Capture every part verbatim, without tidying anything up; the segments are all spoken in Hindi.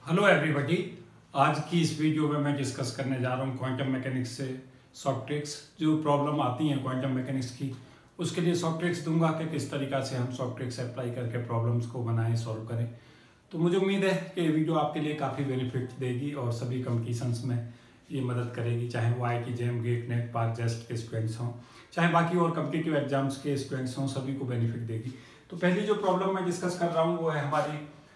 Hello everybody. आज की इस वीडियो में मैं डिस्कस करने जा रहा हूँ क्वांटम मैकेनिक्स से सॉफ्ट ट्रिक्स। जो प्रॉब्लम आती हैं क्वांटम मैकेनिक्स की, उसके लिए सॉफ्ट ट्रिक्स दूंगा कि किस तरीक़ा से हम सॉफ्ट ट्रिक्स अप्लाई करके प्रॉब्लम्स को बनाएं, सॉल्व करें। तो मुझे उम्मीद है कि ये वीडियो आपके लिए काफ़ी बेनिफिट देगी और सभी कॉम्पिटिशन्स में ये मदद करेगी, चाहे वो I T JAM, GATE NET, BARC JEST के स्टूडेंट्स हों, चाहे बाकी और कॉम्पिटिटिव एग्जाम्स के स्टूडेंट्स हों, सभी को बेनिफिट देगी। तो पहली जो प्रॉब्लम मैं डिस्कस कर रहा हूँ वो है हमारी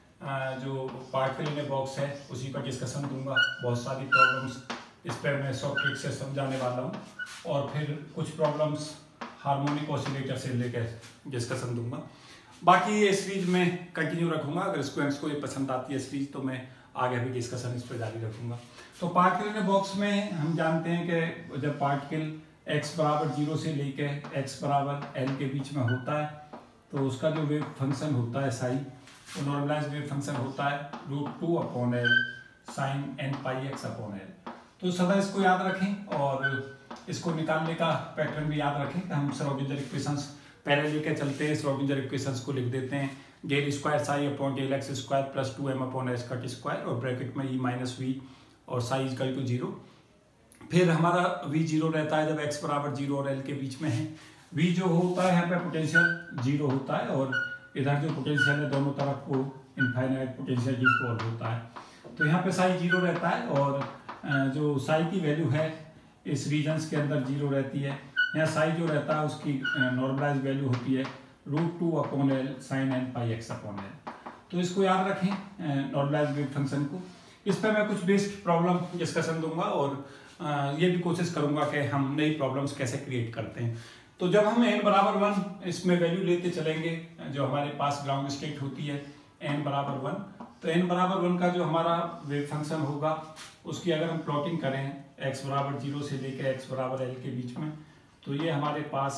जो पार्टिकल इन ए बॉक्स है, उसी पर डिस्कशन दूंगा। बहुत सारी प्रॉब्लम्स इस पर मैं सॉफ्ट ट्रिक से समझाने वाला हूँ और फिर कुछ प्रॉब्लम्स हार्मोनिक ऑसिलेटर से लेकर डिस्कशन दूंगा। बाकी ये सीरीज में कंटिन्यू रखूंगा। अगर स्टूडेंट्स को ये पसंद आती है सीरीज तो मैं आगे भी डिस्कशन इस पर जारी रखूंगा। तो पार्टिकल इन ए बॉक्स में हम जानते हैं कि जब पार्टिकल एक्स बराबर जीरो से लेकर एक्स बराबर एल के बीच में होता है तो उसका जो वेव फंक्शन होता है साई, तो नॉर्मलाइज वेव फंक्शन होता है root two upon L sine N pi x upon L. तो सदा इसको याद रखें और इसको निकालने का पैटर्न भी याद रखें। हम श्रोडिंगर इक्वेशंस पहले लेकर चलते हैं। श्रोडिंगर इक्वेशंस को लिख देते हैं del square psi upon del x square plus two m upon S cut square और ब्रैकेट में ई माइनस वी और साई इक्वल टू जीरो। फिर हमारा वी जीरो रहता है जब एक्स बराबर जीरो और एल के बीच में है। वी जो होता है यहाँ पे पोटेंशियल जीरो होता है और इधर जो पोटेंशियल है दोनों तरफ वो इनफाइनाइट पोटेंशियल इक्वल होता है। तो यहाँ पे साई जीरो रहता है और जो साई की वैल्यू है इस रीजन्स के अंदर जीरो रहती है। यहाँ साई जो रहता है उसकी नॉर्मलाइज वैल्यू होती है root two upon L sine N pi x upon L. तो इसको याद रखें नॉर्मलाइज वेव फंक्शन को। इस पर मैं कुछ बेस्ड प्रॉब्लम डिस्कशन दूंगा और ये भी कोशिश करूंगा कि हम नई प्रॉब्लम्स कैसे क्रिएट करते हैं। तो जब हम n बराबर वन इसमें वैल्यू लेते चलेंगे, जो हमारे पास ग्राउंड स्टेट होती है n बराबर वन, तो n बराबर वन का जो हमारा वेव फंक्शन होगा उसकी अगर हम प्लॉटिंग करें x बराबर जीरो से लेकर x बराबर l के बीच में, तो ये हमारे पास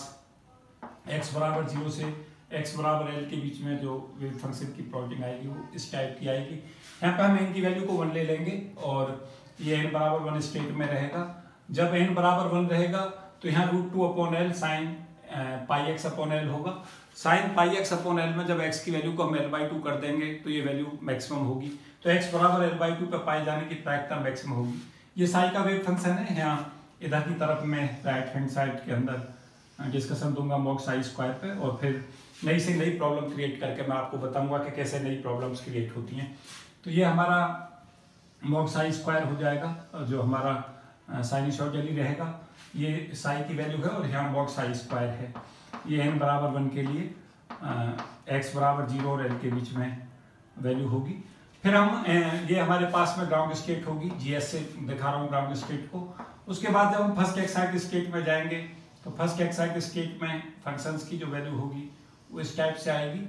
x बराबर जीरो से x बराबर l के बीच में जो वेव फंक्शन की प्लॉटिंग आएगी वो इस टाइप की आएगी। यहाँ पे हम n की वैल्यू को वन ले लेंगे और ये n बराबर वन स्टेट में रहेगा। जब n बराबर वन रहेगा तो यहाँ root two upon L sine pi x upon L होगा। Sine pi x upon L में जब x की वैल्यू को हम एल बाई टू कर देंगे तो ये वैल्यू मैक्सिमम होगी। तो x बराबर एल बाई टू पे पाई जाने की प्रायिकता मैक्सिमम होगी। ये साई का वेव फंक्शन है। यहाँ इधर की तरफ में राइट हैंड साइड के अंदर डिस्कशन दूंगा मॉक साई स्क्वायर पे और फिर नई से नई प्रॉब्लम क्रिएट करके मैं आपको बताऊंगा कि कैसे नई प्रॉब्लम्स क्रिएट होती हैं। तो ये हमारा मॉक साई स्क्वायर हो जाएगा जो हमारा साइनसॉइडली रहेगा। ये साई की वैल्यू है और यहाँ मॉक साई स्क्वायर है। ये n बराबर वन के लिए x बराबर जीरो और l के बीच में वैल्यू होगी। फिर हम ये हमारे पास में ग्राउंड स्टेट होगी, जीएस से दिखा रहा हूँ ग्राउंड स्टेट को। उसके बाद जब हम फर्स्ट एक्साइट स्टेट में जाएंगे तो फर्स्ट एक्साइट स्टेट में फंक्शंस की जो वैल्यू होगी वो इस टाइप से आएगी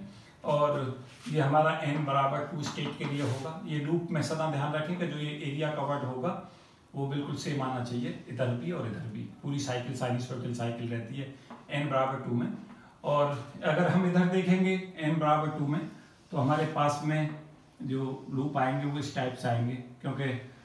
और ये हमारा n बराबर टू स्टेट के लिए होगा। ये लूप में सदा ध्यान रखें कि जो ये एरिया कवर्ड होगा वो बिल्कुल सेम आना चाहिए, इधर भी और इधर भी। पूरी साइकिल साइनसॉइडल साइकिल रहती है n बराबर टू में। और अगर हम इधर देखेंगे n बराबर टू में तो हमारे पास में जो लूप आएंगे वो इस टाइप से आएंगे क्योंकि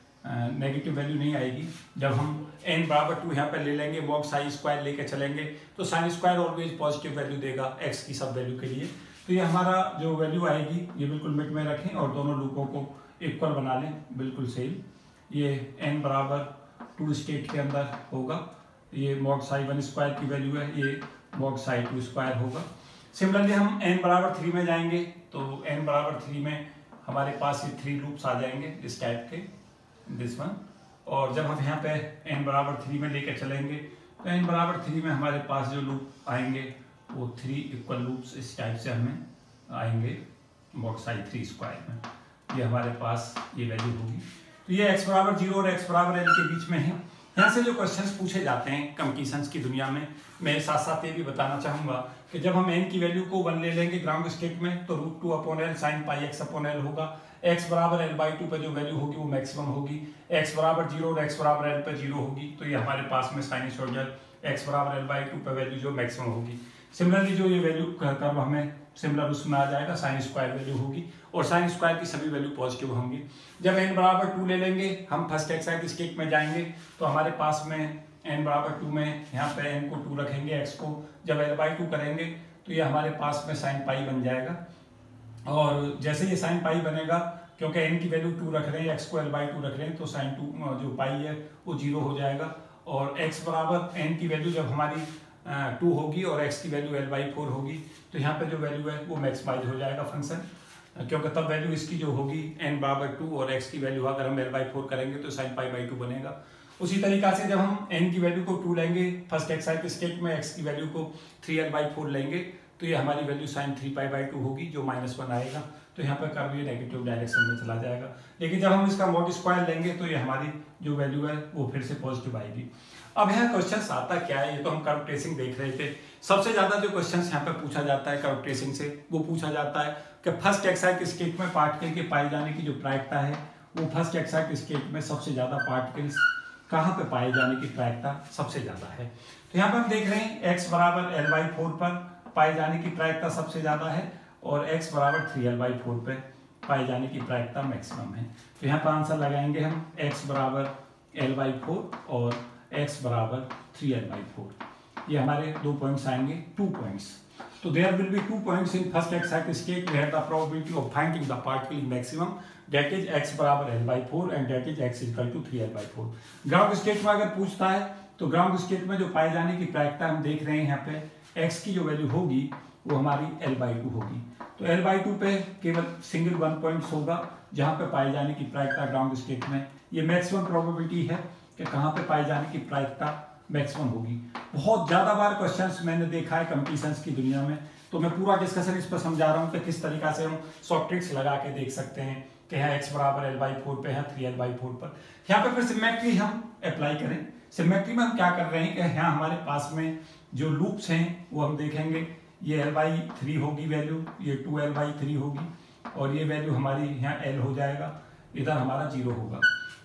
नेगेटिव वैल्यू नहीं आएगी। जब हम n बराबर टू यहाँ पे ले लेंगे, मॉक साई स्क्वायर लेके चलेंगे तो sine square always positive value देगा x की सब वैल्यू के लिए। तो ये हमारा जो वैल्यू आएगी ये बिल्कुल मिड में रखें और दोनों लूपों को इक्वल बना लें, बिल्कुल सेम। ये n बराबर टू स्टेट के अंदर होगा। ये मॉक साई वन स्क्वायर की वैल्यू है, ये मॉक साई टू स्क्वायर होगा। सिमिलरली हम n बराबर थ्री में जाएंगे तो n बराबर थ्री में हमारे पास ये थ्री लूप्स आ जाएंगे इस टाइप के, दिस वन। और जब हम यहाँ पे n बराबर थ्री में लेकर चलेंगे तो n बराबर थ्री में हमारे पास जो लूप आएंगे वो थ्री इक्वल लूप्स इस टाइप से हमें आएंगे मॉक साई थ्री स्क्वायर में। ये हमारे पास ये वैल्यू होगी। तो ये x बराबर जीरो और x बराबर एल के बीच में है। यहाँ से जो क्वेश्चंस पूछे जाते हैं कॉम्पिटिशन्स की दुनिया में, मैं साथ साथ ये भी बताना चाहूँगा कि जब हम n की वैल्यू को वन ले लेंगे ग्राउंड स्टेट में तो root two upon L sine pi x upon L होगा। x बराबर एल बाई टू पे जो वैल्यू होगी वो मैक्सिमम होगी। x बराबर जीरो और x बराबर एल पे जीरो होगी तो ये हमारे पास में साइनसॉइडल x बराबर एल बाई टू पे वैल्यू जो मैक्सिमम होगी। सिमिलरली जो ये वैल्यू कर्व हमें सिमिलर उसमें आ जाएगा, साइन स्क्वायर वैल्यू होगी और साइन स्क्वायर की सभी वैल्यू पॉजिटिव होंगी। जब n बराबर टू ले लेंगे हम फर्स्ट एक्साइट स्टेट में जाएंगे तो हमारे पास में n बराबर टू में यहाँ पे n को टू रखेंगे, x को जब l बाई टू करेंगे तो ये हमारे पास में साइन पाई बन जाएगा। और जैसे ये साइन पाई बनेगा क्योंकि एन की वैल्यू टू रख रहे हैं, एक्स को एल बाई टू रख रहे हैं, तो साइन टू जो पाई है वो जीरो हो जाएगा। और एक्स बराबर एन की वैल्यू जब हमारी टू होगी और एक्स की वैल्यू एल बाई फोर होगी, तो यहाँ पे जो वैल्यू है वो मैक्सिमाइज हो जाएगा फंक्शन, क्योंकि तब वैल्यू इसकी जो होगी एन बराबर टू और एक्स की वैल्यू अगर हम एल बाई फोर करेंगे तो साइन पाई बाई टू बनेगा। उसी तरीका से जब हम एन की वैल्यू को टू लेंगे फर्स्ट एक्साइट स्टेट में, एक्स की वैल्यू को थ्री एल बाई फोर लेंगे, तो ये हमारी value sine three pi by two होगी जो माइनस वन आएगा, तो यहाँ पर कर्व ये नेगेटिव डायरेक्शन में चला जाएगा। लेकिन जब हम इसका मॉड स्क्वायर लेंगे तो ये हमारी जो वैल्यू है वो फिर से पॉजिटिव आएगी। अब यहाँ क्वेश्चन आता क्या है, ये तो हम कर्व ट्रेसिंग देख रहे थे। सबसे ज्यादा जो क्वेश्चन यहाँ पे पूछा जाता है कर्व ट्रेसिंग से, वो पूछा जाता है कि फर्स्ट एक्साइट स्टेट में पार्टिकल के पाए जाने की जो प्रायिकता है, वो फर्स्ट एक्साइट स्टेट में सबसे ज्यादा पार्टिकल्स कहाँ पे पाए जाने की प्रायिकता सबसे ज्यादा है। तो यहाँ पे हम देख रहे हैं x बराबर एल बाई फोर पर पाए जाने की प्रायिकता सबसे ज्यादा है और x बराबर थ्री एल बाई फोर पे पाए जाने की प्रायिकता मैक्सिमम है। तो यहाँ पर आंसर लगाएंगे हम x बराबर एल बाई फोर और x बराबर थ्री एल बाई फोर, ये हमारे दो पॉइंट्स आएंगे, टू पॉइंट्स। तो there will be two points in first excite state where the probability of finding the particle in maximum, that is x बराबर L by four and that is x equal to three L by four. Ground state में अगर पूछता है तो ग्राउंड स्टेट में जो पाए जाने की प्रायिकता हम देख रहे हैं यहाँ पे x की जो वैल्यू होगी वो हमारी एल बाई टू होगी। तो एल बाई टू पे केवल सिंगल वन पॉइंट होगा जहाँ पे पाए जाने की प्रायिकता ग्राउंड स्टेट में, ये मैक्सिमम प्रोबेबिलिटी है कि कहाँ पे पाए जाने की प्रायिकता मैक्सिमम होगी। बहुत ज्यादा बार क्वेश्चंस मैंने देखा है कंपटीशंस की दुनिया में, तो मैं पूरा डिस्कशन इस पर समझा रहा हूँ कि किस तरीका से हम सॉफ्ट ट्रिक्स लगा के देख सकते हैं कि यहाँ x बराबर एल बाई फोर पे है, थ्री एल बाई फोर पर। यहाँ पे फिर सिमेट्री हम अप्लाई करें। सिमेट्री में हम क्या कर रहे हैं कि यहाँ हमारे पास में जो लूप्स हैं वो हम देखेंगे, ये एल बाई थ्री होगी वैल्यू, ये टू एल बाई थ्री होगी और ये वैल्यू हमारी यहाँ एल हो जाएगा, इधर हमारा जीरो होगा।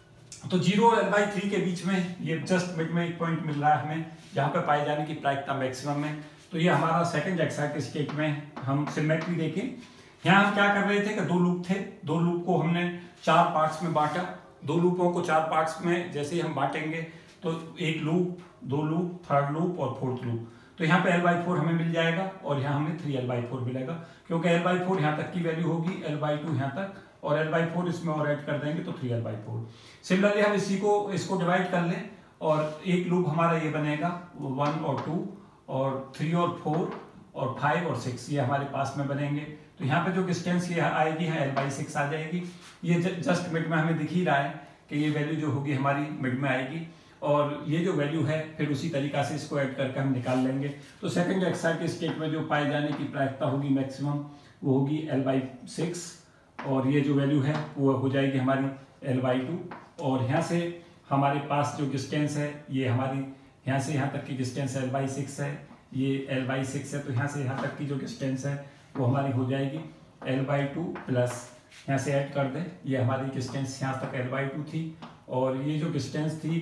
तो जीरो और एल बाई थ्री के बीच में ये जस्ट मिड में एक पॉइंट मिल रहा है हमें जहाँ पे पाए जाने की प्रायिकता मैक्सिमम है। तो ये हमारा सेकंड एक्साइट स्टेट में हम सिमेट्री देखें। यहाँ हम क्या कर रहे थे कि दो लूप थे, दो लूप को हमने चार पार्ट्स में बांटा। दो लूपों को चार पार्ट्स में जैसे ही हम बांटेंगे तो एक लूप, दो लूप, थर्ड लूप और फोर्थ लूप, तो यहाँ पे एल बाई फोर हमें मिल जाएगा और यहाँ हमें थ्री एल बाई फोर मिलेगा, क्योंकि एल बाई फोर यहाँ तक की वैल्यू होगी, एल बाई टू यहाँ तक और एल बाई फोर इसमें और ऐड कर देंगे तो three L by four. Similarly हम इसी को इसको डिवाइड कर लें और एक लूप हमारा ये बनेगा वन और टू और थ्री और फोर और फाइव और सिक्स, ये हमारे पास में बनेंगे। तो यहाँ पे जो डिस्टेंस ये आएगी है एल बाई सिक्स आ जाएगी। ये जस्ट मिड में हमें दिख ही रहा है कि ये वैल्यू जो होगी हमारी मिड में आएगी और ये जो वैल्यू है फिर उसी तरीका से इसको ऐड करके हम निकाल लेंगे। तो सेकंड एक्साइट स्टेट में जो पाए जाने की प्रायिकता होगी मैक्सिमम वो होगी एल बाई सिक्स और ये जो वैल्यू है वो हो जाएगी हमारी एल बाई टू और यहाँ से हमारे पास जो डिस्टेंस है ये हमारी यहाँ से यहाँ तक की डिस्टेंस एल बाई सिक्स है, ये एल बाई सिक्स है, तो यहाँ से यहाँ तक की जो डिस्टेंस है वो हमारी हो जाएगी एल बाई टू प्लस यहाँ से ऐड कर दें, ये हमारी डिस्टेंस यहाँ तक एल बाई टू थी और ये जो डिस्टेंस थी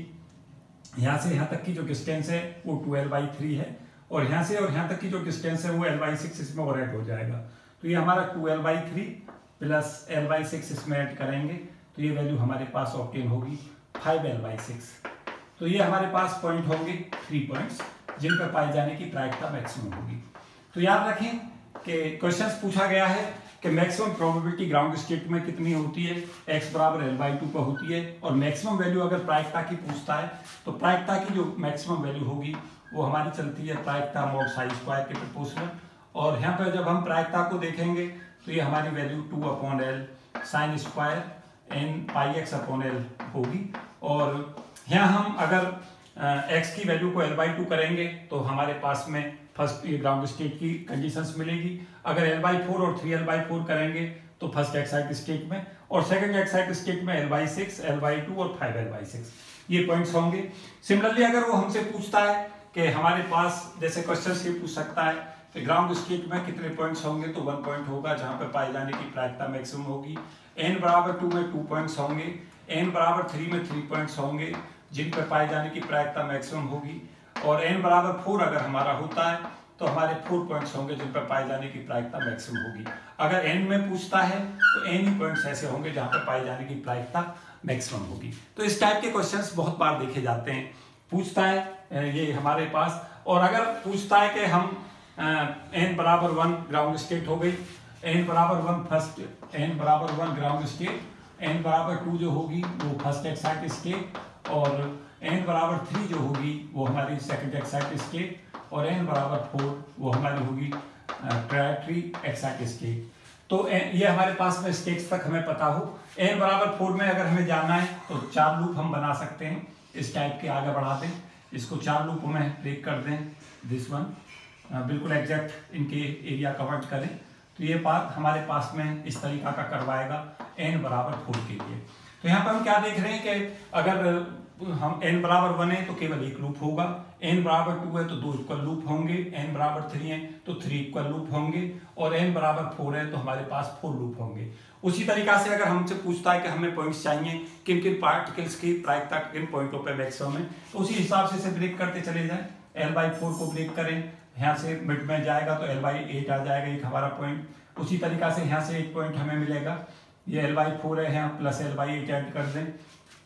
यहाँ से यहाँ तक की जो डिस्टेंस है वो टू एल बाई थ्री है और यहाँ से और यहाँ तक की जो डिस्टेंस है वो एल बाई सिक्स इसमें और ऐड हो जाएगा। तो ये हमारा two L by three plus L by six इसमें ऐड करेंगे तो ये वैल्यू हमारे पास ऑब्टेन होगी फाइव एल बाई सिक्स। तो ये हमारे पास पॉइंट होंगे थ्री पॉइंट्स जिन पर पाई जाने की प्रायिकता मैक्सिमम होगी। तो याद रखें कि क्वेश्चंस पूछा गया है कि मैक्सिमम प्रोबेबिलिटी ग्राउंड स्टेट में कितनी होती है, x बराबर एल बाई टू पर होती है और मैक्सिमम वैल्यू अगर प्रायिकता की पूछता है तो प्रायिकता की जो मैक्सिमम वैल्यू होगी वो हमारी चलती है प्रायिकता मॉड साई स्क्वायर के प्रोपोर्शनल। और यहाँ पर जब हम प्रायिकता को देखेंगे तो ये हमारी value two upon L sine square n pi x upon L होगी और यहाँ हम अगर एक्स uh, की वैल्यू को एल बाई टू करेंगे तो हमारे पास में फर्स्ट ये ग्राउंड स्टेट की कंडीशंस मिलेगी। अगर एल बाई फोर और थ्री एल बाई फोर करेंगे तो फर्स्ट एक्साइट स्टेट में और सेकंड एक्साइट स्टेट में L by six, L by two और फाइव एल बाई सिक्स ये पॉइंट्स होंगे। सिमिलरली अगर वो हमसे पूछता है कि हमारे पास जैसे क्वेश्चन ये पूछ सकता है कि ग्राउंड स्टेट में कितने पॉइंट्स होंगे तो वन पॉइंट होगा जहाँ पे पाए जाने की प्रायिकता मैक्सिमम होगी। एन बराबर टू में टू पॉइंट्स होंगे, एन बराबर थ्री में थ्री पॉइंट्स होंगे जिन पर पाए जाने की प्रायिकता मैक्सिमम होगी और n बराबर फोर अगर हमारा होता है तो हमारे फोर पॉइंट्स होंगे जिन पर पाए जाने की प्रायिकता मैक्सिमम होगी। अगर n में पूछता है तो n ही पॉइंट्स ऐसे होंगे जहां पर पाए जाने की प्रायिकता मैक्सिमम होगी। तो इस टाइप के क्वेश्चंस बहुत बार देखे जाते हैं। पूछता है ये हमारे पास और अगर पूछता है कि हम n बराबर वन ग्राउंड स्टेट हो गई, एन बराबर वन फर्स्ट, एन बराबर वन ग्राउंड स्टेट, एन बराबर टू जो होगी वो फर्स्ट एक्साइट स्टेट, और एन बराबर थ्री जो होगी वो हमारी सेकंड एक्साइट स्टेट, और एन बराबर फोर वो हमारी होगी टर्शियरी एक्साइट स्टेट। तो ये हमारे पास में स्टेट्स तक हमें पता हो। एन बराबर फोर में अगर हमें जाना है तो चार लूप हम बना सकते हैं, इस टाइप के आगे बढ़ा दें, इसको चार लूप में ब्रेक कर दें, दिस वन बिल्कुल एग्जैक्ट इनके एरिया कवर करें, तो ये पार्ट हमारे पास में इस तरीका का करवाएगा एन बराबर फोर के लिए। तो यहाँ पर हम क्या देख रहे हैं कि अगर हम एन बराबर वन है तो केवल एक लूप होगा, एन बराबर टू है तो दो इक्वल लूप होंगे, एन बराबर थ्री है तो थ्री इक्वल लूप होंगे, और एन बराबर फोर है तो हमारे पास फोर लूप होंगे। उसी तरीका से अगर हमसे पूछता है कि हमें पॉइंट्स चाहिए किन किन पार्टिकल्स की प्रायिकता किन पॉइंटों पे मैक्सिमम है, तो उसी हिसाब से इसे ब्रेक करते चले जाएं। एल बाई फोर को ब्रेक करें, यहाँ से मिड में जाएगा तो एल बाई एट आ जाएगा एक हमारा पॉइंट। उसी तरीका से यहाँ से एक पॉइंट हमें मिलेगा, ये एल बाई फोर है यहाँ plus L by eight add कर दें,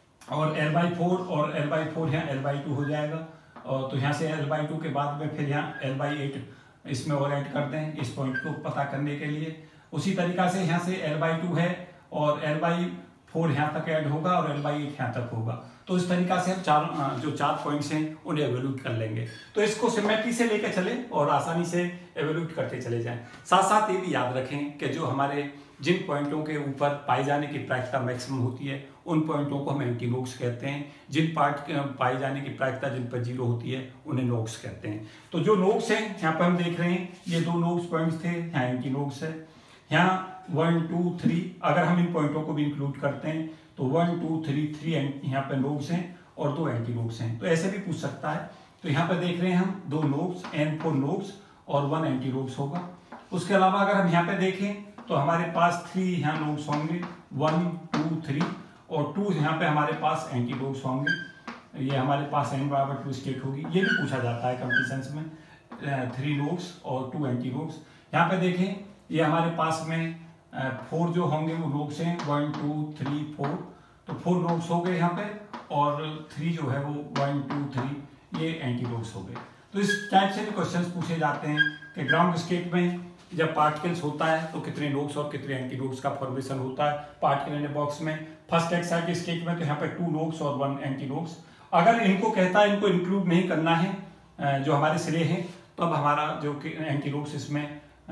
और एल बाई फोर और एल बाई फोर यहाँ एल बाई टू हो जाएगा, और तो यहाँ से एल बाई टू के बाद में फिर यहाँ एल बाई एट इसमें और ऐड कर दें इस पॉइंट को पता करने के लिए। उसी तरीका से यहाँ से एल बाई टू है और एल बाई फोर यहाँ तक ऐड होगा और एल बाई एट यहाँ तक होगा। तो इस तरीका से हम चार जो चार पॉइंट्स हैं उन्हें एवेल्यूट कर लेंगे। तो इसको सिमेट्री से लेकर चले और आसानी से एवेल्यूट करते चले जाएं। साथ साथ ये भी याद रखें कि जो हमारे जिन पॉइंटों के ऊपर पाई जाने की प्रायिकता मैक्सिमम होती है उन पॉइंटों को हम एंटी नोड्स कहते हैं, जिन पार्ट पाई जाने की प्रायिकता जिन पर जीरो होती है उन्हें नोड्स कहते हैं। तो जो नोड्स हैं यहाँ पर हम देख रहे हैं, ये दो नोड्स पॉइंट्स थे, यहाँ एंटी नोड्स है, यहाँ वन टू थ्री, अगर हम इन पॉइंटों को भी इंक्लूड करते हैं तो वन टू थ्री थ्री यहाँ पे नोड्स हैं और दो एंटी नोड्स हैं। तो ऐसे भी पूछ सकता है। तो यहाँ पर देख रहे हैं हम दो नोड्स, एन फोर नोड्स और वन एंटी नोड्स होगा। उसके अलावा अगर हम यहाँ पे देखें तो हमारे पास थ्री यहाँ नोड्स होंगे, वन टू थ्री, और टू यहाँ पे हमारे पास एंटी नोड्स होंगे, ये हमारे पास एन बराबर टू स्टेट होगी। ये भी पूछा जाता है कंपटीशंस में, थ्री नोड्स और टू एंटी नोड्स। यहाँ पे देखें ये हमारे पास में फोर जो होंगे वो नोड्स हैं, वन टू थ्री फोर, तो फोर नोड्स हो गए यहाँ पे, और थ्री जो है वो वन टू थ्री ये एंटी नोड्स हो गए। तो इस टाइप से भी क्वेश्चंस पूछे जाते हैं कि ग्राउंड स्टेट में जब पार्टिकल्स होता है तो कितने नोड्स और कितने एंटी नोड्स का फॉर्मेशन होता है पार्टिकल इन बॉक्स में। फर्स्ट एक्साइट स्टेट में तो यहाँ पे टू नोड्स और वन एंटी नोड्स। अगर इनको कहता है इनको इंक्लूड नहीं करना है जो हमारे सिरे हैं, तो अब हमारा जो एंटी नोड्स इसमें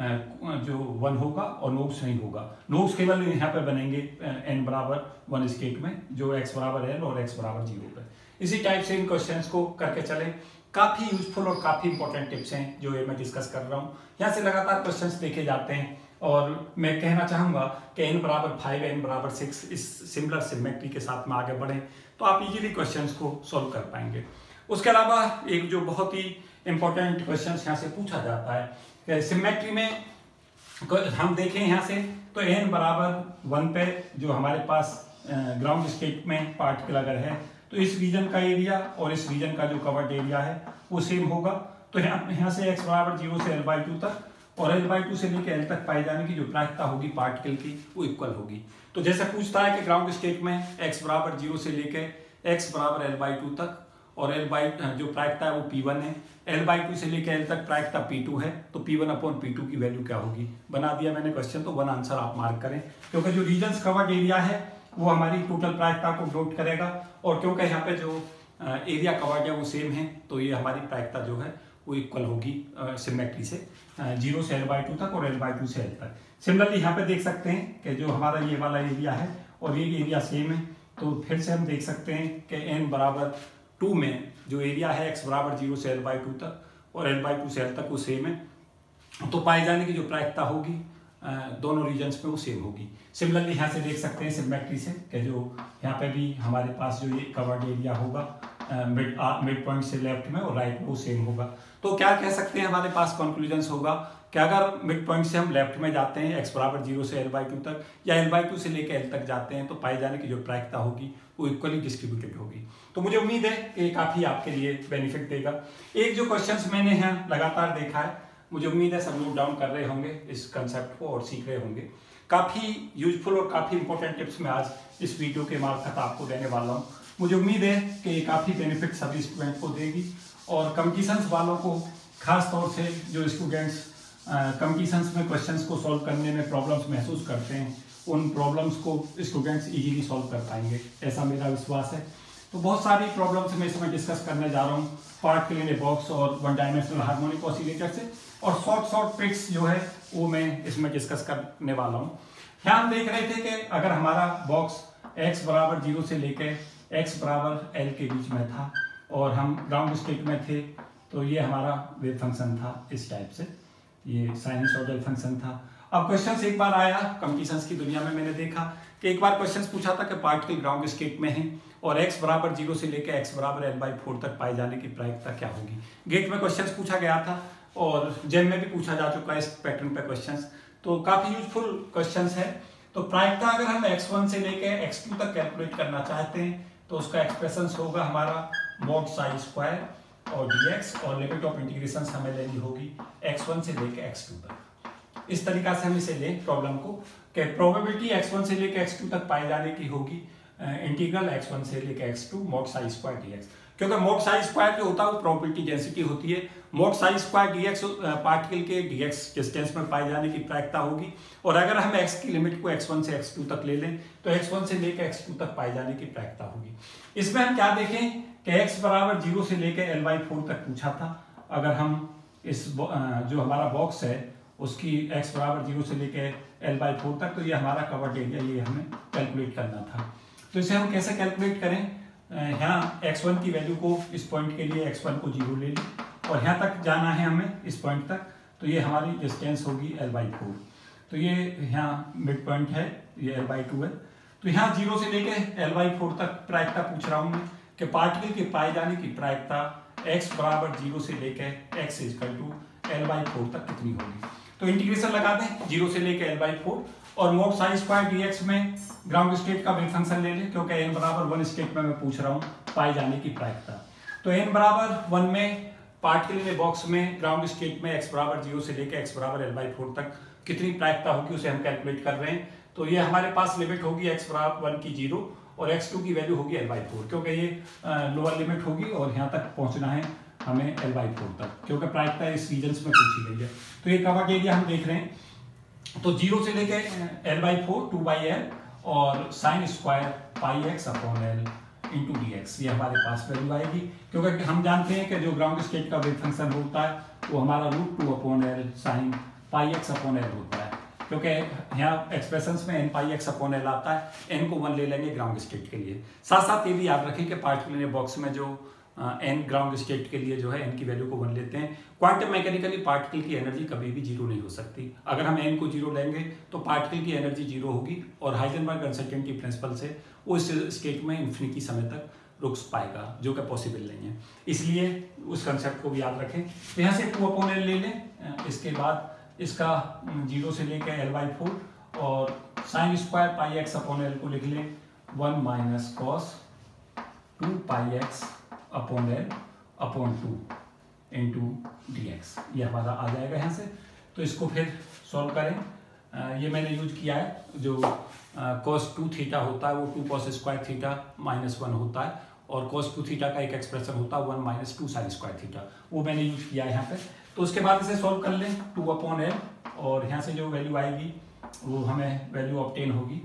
जो वन होगा और नोड्स नहीं होगा। नोड्स केवल यहाँ पे बनेंगे एन बराबर वन स्टेट में, जो एक्स बराबर एन और एक्स बराबर जीरो पे। इसी टाइप से इन क्वेश्चंस को करके चलें। काफ़ी यूजफुल और काफ़ी इंपॉर्टेंट टिप्स हैं जो ये मैं डिस्कस कर रहा हूँ। यहाँ से लगातार क्वेश्चंस देखे जाते हैं, और मैं कहना चाहूँगा कि एन बराबर फाइव एन बराबर सिक्स इस सिमिलर सिमेट्री के साथ में आगे बढ़ें तो आप इजीली क्वेश्चंस को सॉल्व कर पाएंगे। उसके अलावा एक जो बहुत ही इंपॉर्टेंट क्वेश्चंस यहाँ से पूछा जाता है, सिमेट्री में हम देखें यहाँ से तो एन बराबर वन पे जो हमारे पास ग्राउंड स्टेट में पार्टिकल अगर है तो इस रीजन का एरिया और इस रीजन का जो कवर्ड एरिया है वो सेम होगा। तो यहाँ यहाँ से x बराबर जीरो से एल बाई टू तक और एल बाई टू से लेकर एल तक पाई जाने की जो प्रायिकता होगी पार्टिकल की वो इक्वल होगी। तो जैसे पूछता है कि ग्राउंड स्टेट में x बराबर जीरो से लेकर x बराबर एल बाई टू तक और एल बाई जो प्रायिकता है वो पी वन है, एल बाई टू से लेकर एल तक प्रायिकता पी टू है, तो P one upon P two की वैल्यू क्या होगी। बना दिया मैंने क्वेश्चन, तो वन आंसर आप मार्क करें, क्योंकि जो रीजन कवर्ड एरिया है वो हमारी टोटल प्रायिकता को नोट करेगा, और क्योंकि यहाँ पे जो एरिया कवर्ड है वो सेम है तो ये हमारी प्रायिकता जो है वो इक्वल होगी सिमेट्री से, जीरो से एल बाई टू तक और एल बाई टू से एल तक। सिमिलरली यहाँ पे देख सकते हैं कि जो हमारा ये वाला एरिया है और ये एरिया सेम है, तो फिर से हम देख सकते हैं कि एन बराबर टू में जो एरिया है एक्स बराबर जीरो से एल बाई टू तक और एल बाई टू से एल तक वो सेम है, तो पाए जाने की जो प्रायिकता होगी दोनों रीजन्स में वो सेम होगी। सिमिलरली यहाँ से देख सकते हैं सिमेट्री से कि जो यहाँ पे भी हमारे पास जो ये कवर्ड एरिया होगा मिड मिड पॉइंट से लेफ्ट में और राइट में वो सेम होगा। तो क्या कह सकते हैं, हमारे पास कंक्लूजन्स होगा कि अगर मिड पॉइंट से हम लेफ्ट में जाते हैं एक्स बराबर जीरो से एल बाई टू तक या एल बाई टू से लेकर एल तक जाते हैं तो पाई जाने की जो प्रायिकता होगी वो इक्वली डिस्ट्रीब्यूटेड होगी। तो मुझे उम्मीद है कि काफ़ी आपके लिए बेनिफिट देगा। एक जो क्वेश्चंस मैंने यहाँ लगातार देखा है, मुझे उम्मीद है सब नोट डाउन कर रहे होंगे इस कंसेप्ट को और सीख रहे होंगे। काफ़ी यूजफुल और काफ़ी इंपॉर्टेंट टिप्स मैं आज इस वीडियो के मार्फत आपको देने वाला हूँ। मुझे उम्मीद है कि ये काफ़ी बेनिफिट सभी स्टूडेंट को देगी और कंपटीशंस वालों को, खास तौर से जो स्टूडेंट्स कंपटीशंस में क्वेश्चंस को सॉल्व करने में प्रॉब्लम्स महसूस करते हैं, उन प्रॉब्लम्स को स्टूडेंट्स इजीली सॉल्व कर पाएंगे, ऐसा मेरा विश्वास है। तो बहुत सारी प्रॉब्लम्स मैं इसमें डिस्कस करने जा रहा हूँ पार्टिकल इन ए बॉक्स और वन डायमेंशनल हार्मोनिक ऑसिलेटर से, और शॉर्ट शॉर्ट ट्रिक्स जो है वो मैं इसमें डिस्कस करने वाला हूँ। यहाँ हम देख रहे थे कि अगर हमारा बॉक्स x बराबर जीरो से लेके x बराबर l के बीच में था और हम ग्राउंड स्टेट में थे, तो ये हमारा वेव फंक्शन था इस टाइप से, ये साइनसॉइडल फंक्शन था। अब क्वेश्चन एक बार आया कंपटीशंस की दुनिया में, मैंने देखा कि एक बार क्वेश्चन पूछा था कि पार्टिकल ग्राउंड स्टेट में है और x बराबर जीरो से लेकर x बराबर एल बाई फोर तक पाए जाने की प्रायिकता क्या होगी। गेट में क्वेश्चन पूछा गया था और जेम में भी पूछा जा चुका है इस पैटर्न पे क्वेश्चंस, तो काफी यूजफुल क्वेश्चंस है। तो प्रायिकता अगर हम एक्स वन से लेकर एक्स टू तक कैलकुलेट करना चाहते हैं तो उसका एक्सप्रेशन होगा हमारा मॉड साई स्क्वायर और dx, और लिमिट ऑफ इंटीग्रेशन हमें लेनी होगी एक्स वन से लेकर एक्स टू तक। इस तरीका से हम इसे लें प्रॉब्लम को कि प्रोबेबिलिटी एक्स वन से लेकर एक्स टू तक पाए जाने की होगी इंटीग्रल एक्स वन से लेकर X two mod psi square dx, क्योंकि मॉड साई स्क्वायर जो होता है वो प्रोबेबिलिटी डेंसिटी होती है। Mod psi square dx particle के dx डिस्टेंस में पाए जाने की प्रायिकता होगी, और अगर हम x की लिमिट को एक्स वन से एक्स टू तक ले लें तो एक्स वन से लेकर एक्स टू तक पाए जाने की प्रायिकता होगी। इसमें हम क्या देखें कि x बराबर जीरो से लेकर एल बाई फोर तक पूछा था। अगर हम इस जो हमारा बॉक्स है उसकी x बराबर जीरो से लेकर एल बाई फोर तक, तो ये हमारा कवर्ड एरिया, ये हमें कैलकुलेट करना था। तो इसे हम कैसे कैलकुलेट करें, यहाँ एक्स वन की वैल्यू को इस पॉइंट के लिए एक्स वन को जीरो ले ली और यहाँ तक जाना है हमें इस पॉइंट तक, तो ये हमारी डिस्टेंस होगी एल बाई फोर। तो ये यहाँ मिड पॉइंट है, ये एल बाई टू है। तो यहाँ जीरो से लेके एल बाई फोर तक प्रायिकता पूछ रहा हूँ मैं कि पार्टिकल के पाए जाने की प्रायिकता एक्स बराबर जीरो से लेके X equal to L by four तक कितनी होगी। तो इंटीग्रेशन लगा दें जीरो से लेके एल बाई फोर, और मॉड साई स्क्वायर dx में ग्राउंड स्टेट का वेव फंक्शन ले लें, क्योंकि n बराबर वन स्टेट में मैं पूछ रहा हूँ पाए जाने की प्रायिकता। तो n बराबर वन में पार्टिकल के बॉक्स में ग्राउंड स्टेट में x बराबर जीरो से लेकर x बराबर एल बाई फोर तक कितनी प्रायिकता होगी उसे हम कैलकुलेट कर रहे हैं। तो ये हमारे पास लिमिट होगी x बराबर वन की जीरो और एक्स टू की वैल्यू होगी एल बाई फोर, क्योंकि ये लोअर लिमिट होगी और यहाँ तक पहुँचना है हमें एल बाई फोर तक, क्योंकि प्रायिकता इस रीजन्स में पूछी गई है। तो ये कवर्ड एरिया हम देख रहे हैं, तो जीरो से लेके L by four two by L और sine square pi x upon L into D X, ये हमारे पास वैल्यू आएगी, क्योंकि हम जानते हैं कि जो ग्राउंड स्टेट का वेव फंक्शन होता है वो हमारा root two upon L sine pi x upon L होता है, क्योंकि यहाँ एक्सप्रेशंस में N pi x upon L आता है, एन को वन ले लेंगे ग्राउंड स्टेट के लिए। साथ साथ ये भी याद रखें कि पार्टिकुलर बॉक्स में जो एन ग्राउंड स्टेट के लिए जो है एन की वैल्यू को वन लेते हैं। क्वांटम मैकेनिकली पार्टिकल की एनर्जी कभी भी जीरो नहीं हो सकती। अगर हम एन को जीरो लेंगे तो पार्टिकल की एनर्जी जीरो होगी और हाइजेनबर्ग अनसर्टेनिटी प्रिंसिपल से उस स्टेट में इन्फिनिटी समय तक रुक पाएगा, जो कि पॉसिबल नहीं है। इसलिए उस कंसेप्ट को भी याद रखें। तो यहाँ से टू अपॉन एल ले लें, इसके बाद इसका जीरो से लेकर एल बाई फोर और sine square pi x upon L को लिख लें one minus cos two pi x upon L upon two into D X, ये हमारा आ जाएगा यहाँ से। तो इसको फिर सॉल्व करें, आ, ये मैंने यूज किया है, जो कॉस टू थीटा होता है वो two cos square theta minus one होता है, और कॉस टू थीटा का एक एक्सप्रेशन होता है one minus two sine square theta, वो मैंने यूज किया है यहाँ पे। तो उसके बाद इसे सॉल्व कर लें टू अपॉन एल, और यहाँ से जो वैल्यू आएगी वो हमें वैल्यू ऑब्टेन होगी,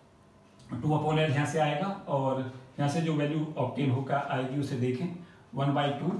टू अपॉन एल यहाँ से आएगा, और यहाँ से जो वैल्यू ऑब्टेन होकर आएगी उसे देखें वन बाई टू,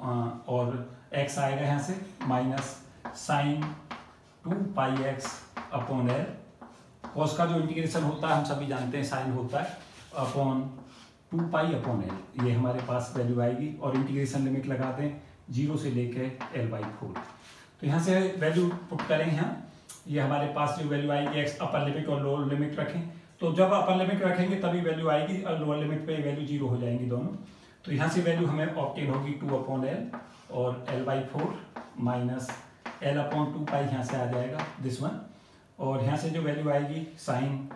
और x आएगा यहाँ से minus sine two pi x upon L, cos का जो इंटीग्रेशन होता है हम सभी जानते हैं साइन होता है, upon two pi upon L, ये हमारे पास वैल्यू आएगी। और इंटीग्रेशन लिमिट लगा दें जीरो से लेके एल बाई फोर। तो यहाँ से वैल्यू पुट करें, यहाँ ये हमारे पास जो वैल्यू आएगी एक्स अपर लिमिट और लोअर लिमिट रखें, तो जब अपर लिमिट रखेंगे तभी वैल्यू आएगी, और लोअर लिमिट पे वैल्यू जीरो हो जाएंगी दोनों। तो यहाँ से वैल्यू हमें ऑब्टेन होगी टू अपॉन एल और L by four minus L upon two pi, यहाँ से आ जाएगा दिस वन, और यहाँ से जो वैल्यू आएगी साइन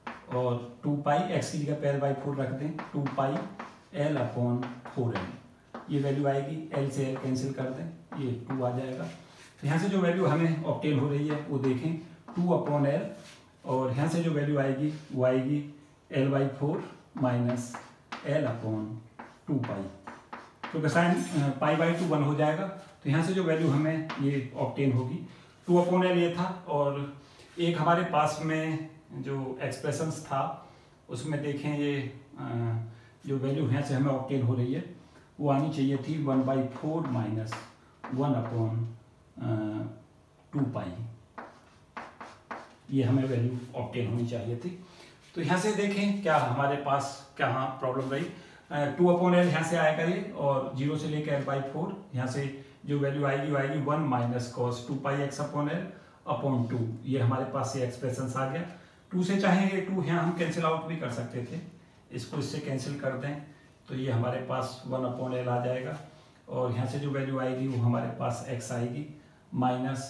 और टू पाई एक्स की जगह पे एल बाई फोर रख दें, two pi L upon four L, ये वैल्यू आएगी, एल से एल कैंसिल कर दें, ये टू आ जाएगा। तो यहाँ से जो वैल्यू हमें ऑब्टेन हो रही है वो देखें टू अपॉन एल, और यहाँ से जो वैल्यू आएगी वो आएगी L by four minus L upon two pi, क्योंकि sine pi by two one हो जाएगा। तो यहाँ से जो वैल्यू हमें ये ऑब्टेन होगी टू अपॉन एल ये था, और एक हमारे पास में जो एक्सप्रेशंस था उसमें देखें ये जो वैल्यू यहाँ से हमें ऑब्टेन हो रही है वो आनी चाहिए थी one by four minus one upon two pi, ये हमें वैल्यू ऑब्टेन होनी चाहिए थी। तो यहाँ से देखें क्या हमारे पास क्या हाँ प्रॉब्लम रही, टू अपॉन एल यहाँ से आएगा ये, और जीरो से लेकर एल बाई फोर, यहाँ से जो वैल्यू आएगी वो आएगी one minus cos two pi x upon L upon two, ये हमारे पास ये एक्सप्रेशन आ गया। टू से चाहे ये टू यहाँ हम कैंसिल आउट भी कर सकते थे, इसको इससे कैंसिल कर दें तो ये हमारे पास वन अपॉन एल आ जाएगा, और यहाँ से जो वैल्यू आएगी वो हमारे पास एक्स आएगी minus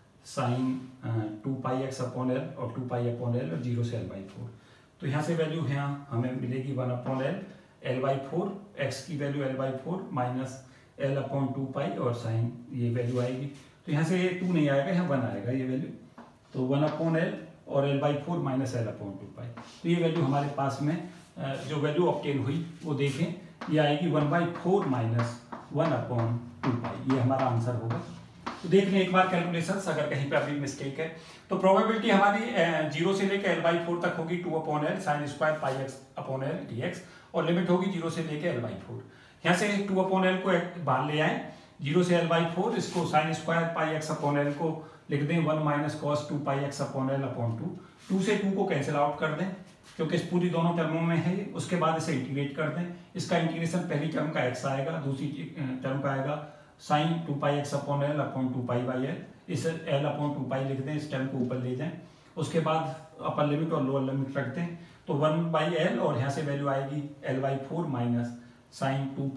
sine two pi x upon L और टू पाई अपॉन एल और जीरो से एल बाई फोर। तो यहाँ से वैल्यू यहाँ हमें मिलेगी one upon L L by four, X की value L by four minus L upon two pi और साइन ये वैल्यू आएगी। तो यहाँ से ये टू नहीं आएगा, यहाँ वन आएगा ये वैल्यू, तो वन अपॉन एल और L by four minus L upon two pi. तो ये वैल्यू हमारे पास में जो वैल्यू ऑब्टेन हुई वो देखें ये आएगी one by four minus one upon two pi, ये हमारा आंसर होगा। तो देख लें एक बार कैलकुलेशंस, अगर कहीं पे अभी मिस्टेक है तो प्रोबेबिलिटी हमारी जीरो से लेकर एल बाई फोर तक होगी two upon L sine square pi x upon L D x, और लिमिट होगी जीरो से लेकर एल बाई फोर। यहाँ से टू अपॉन एल को बाहर ले आए, जीरो से एल बाई फोर, इसको sine square pi x upon L को लिख दें one minus cos two pi x upon L upon two, two से टू को कैंसिल आउट कर दें क्योंकि इस पूरी दोनों टर्मों में है, उसके बाद इसे इंटीग्रेट कर दें। इसका इंटीग्रेशन पहली टर्म का एक्स आएगा, दूसरी टर्म का आएगा sine two pi x upon L upon two pi by L, इस एल अपॉन टू पाई लिख दें, इस टर्म को ऊपर ले जाएं, उसके बाद अपर लिमिट और लोअर लिमिट रख दें, तो वन बाई एल और यहाँ से वैल्यू आएगी L by four minus sine two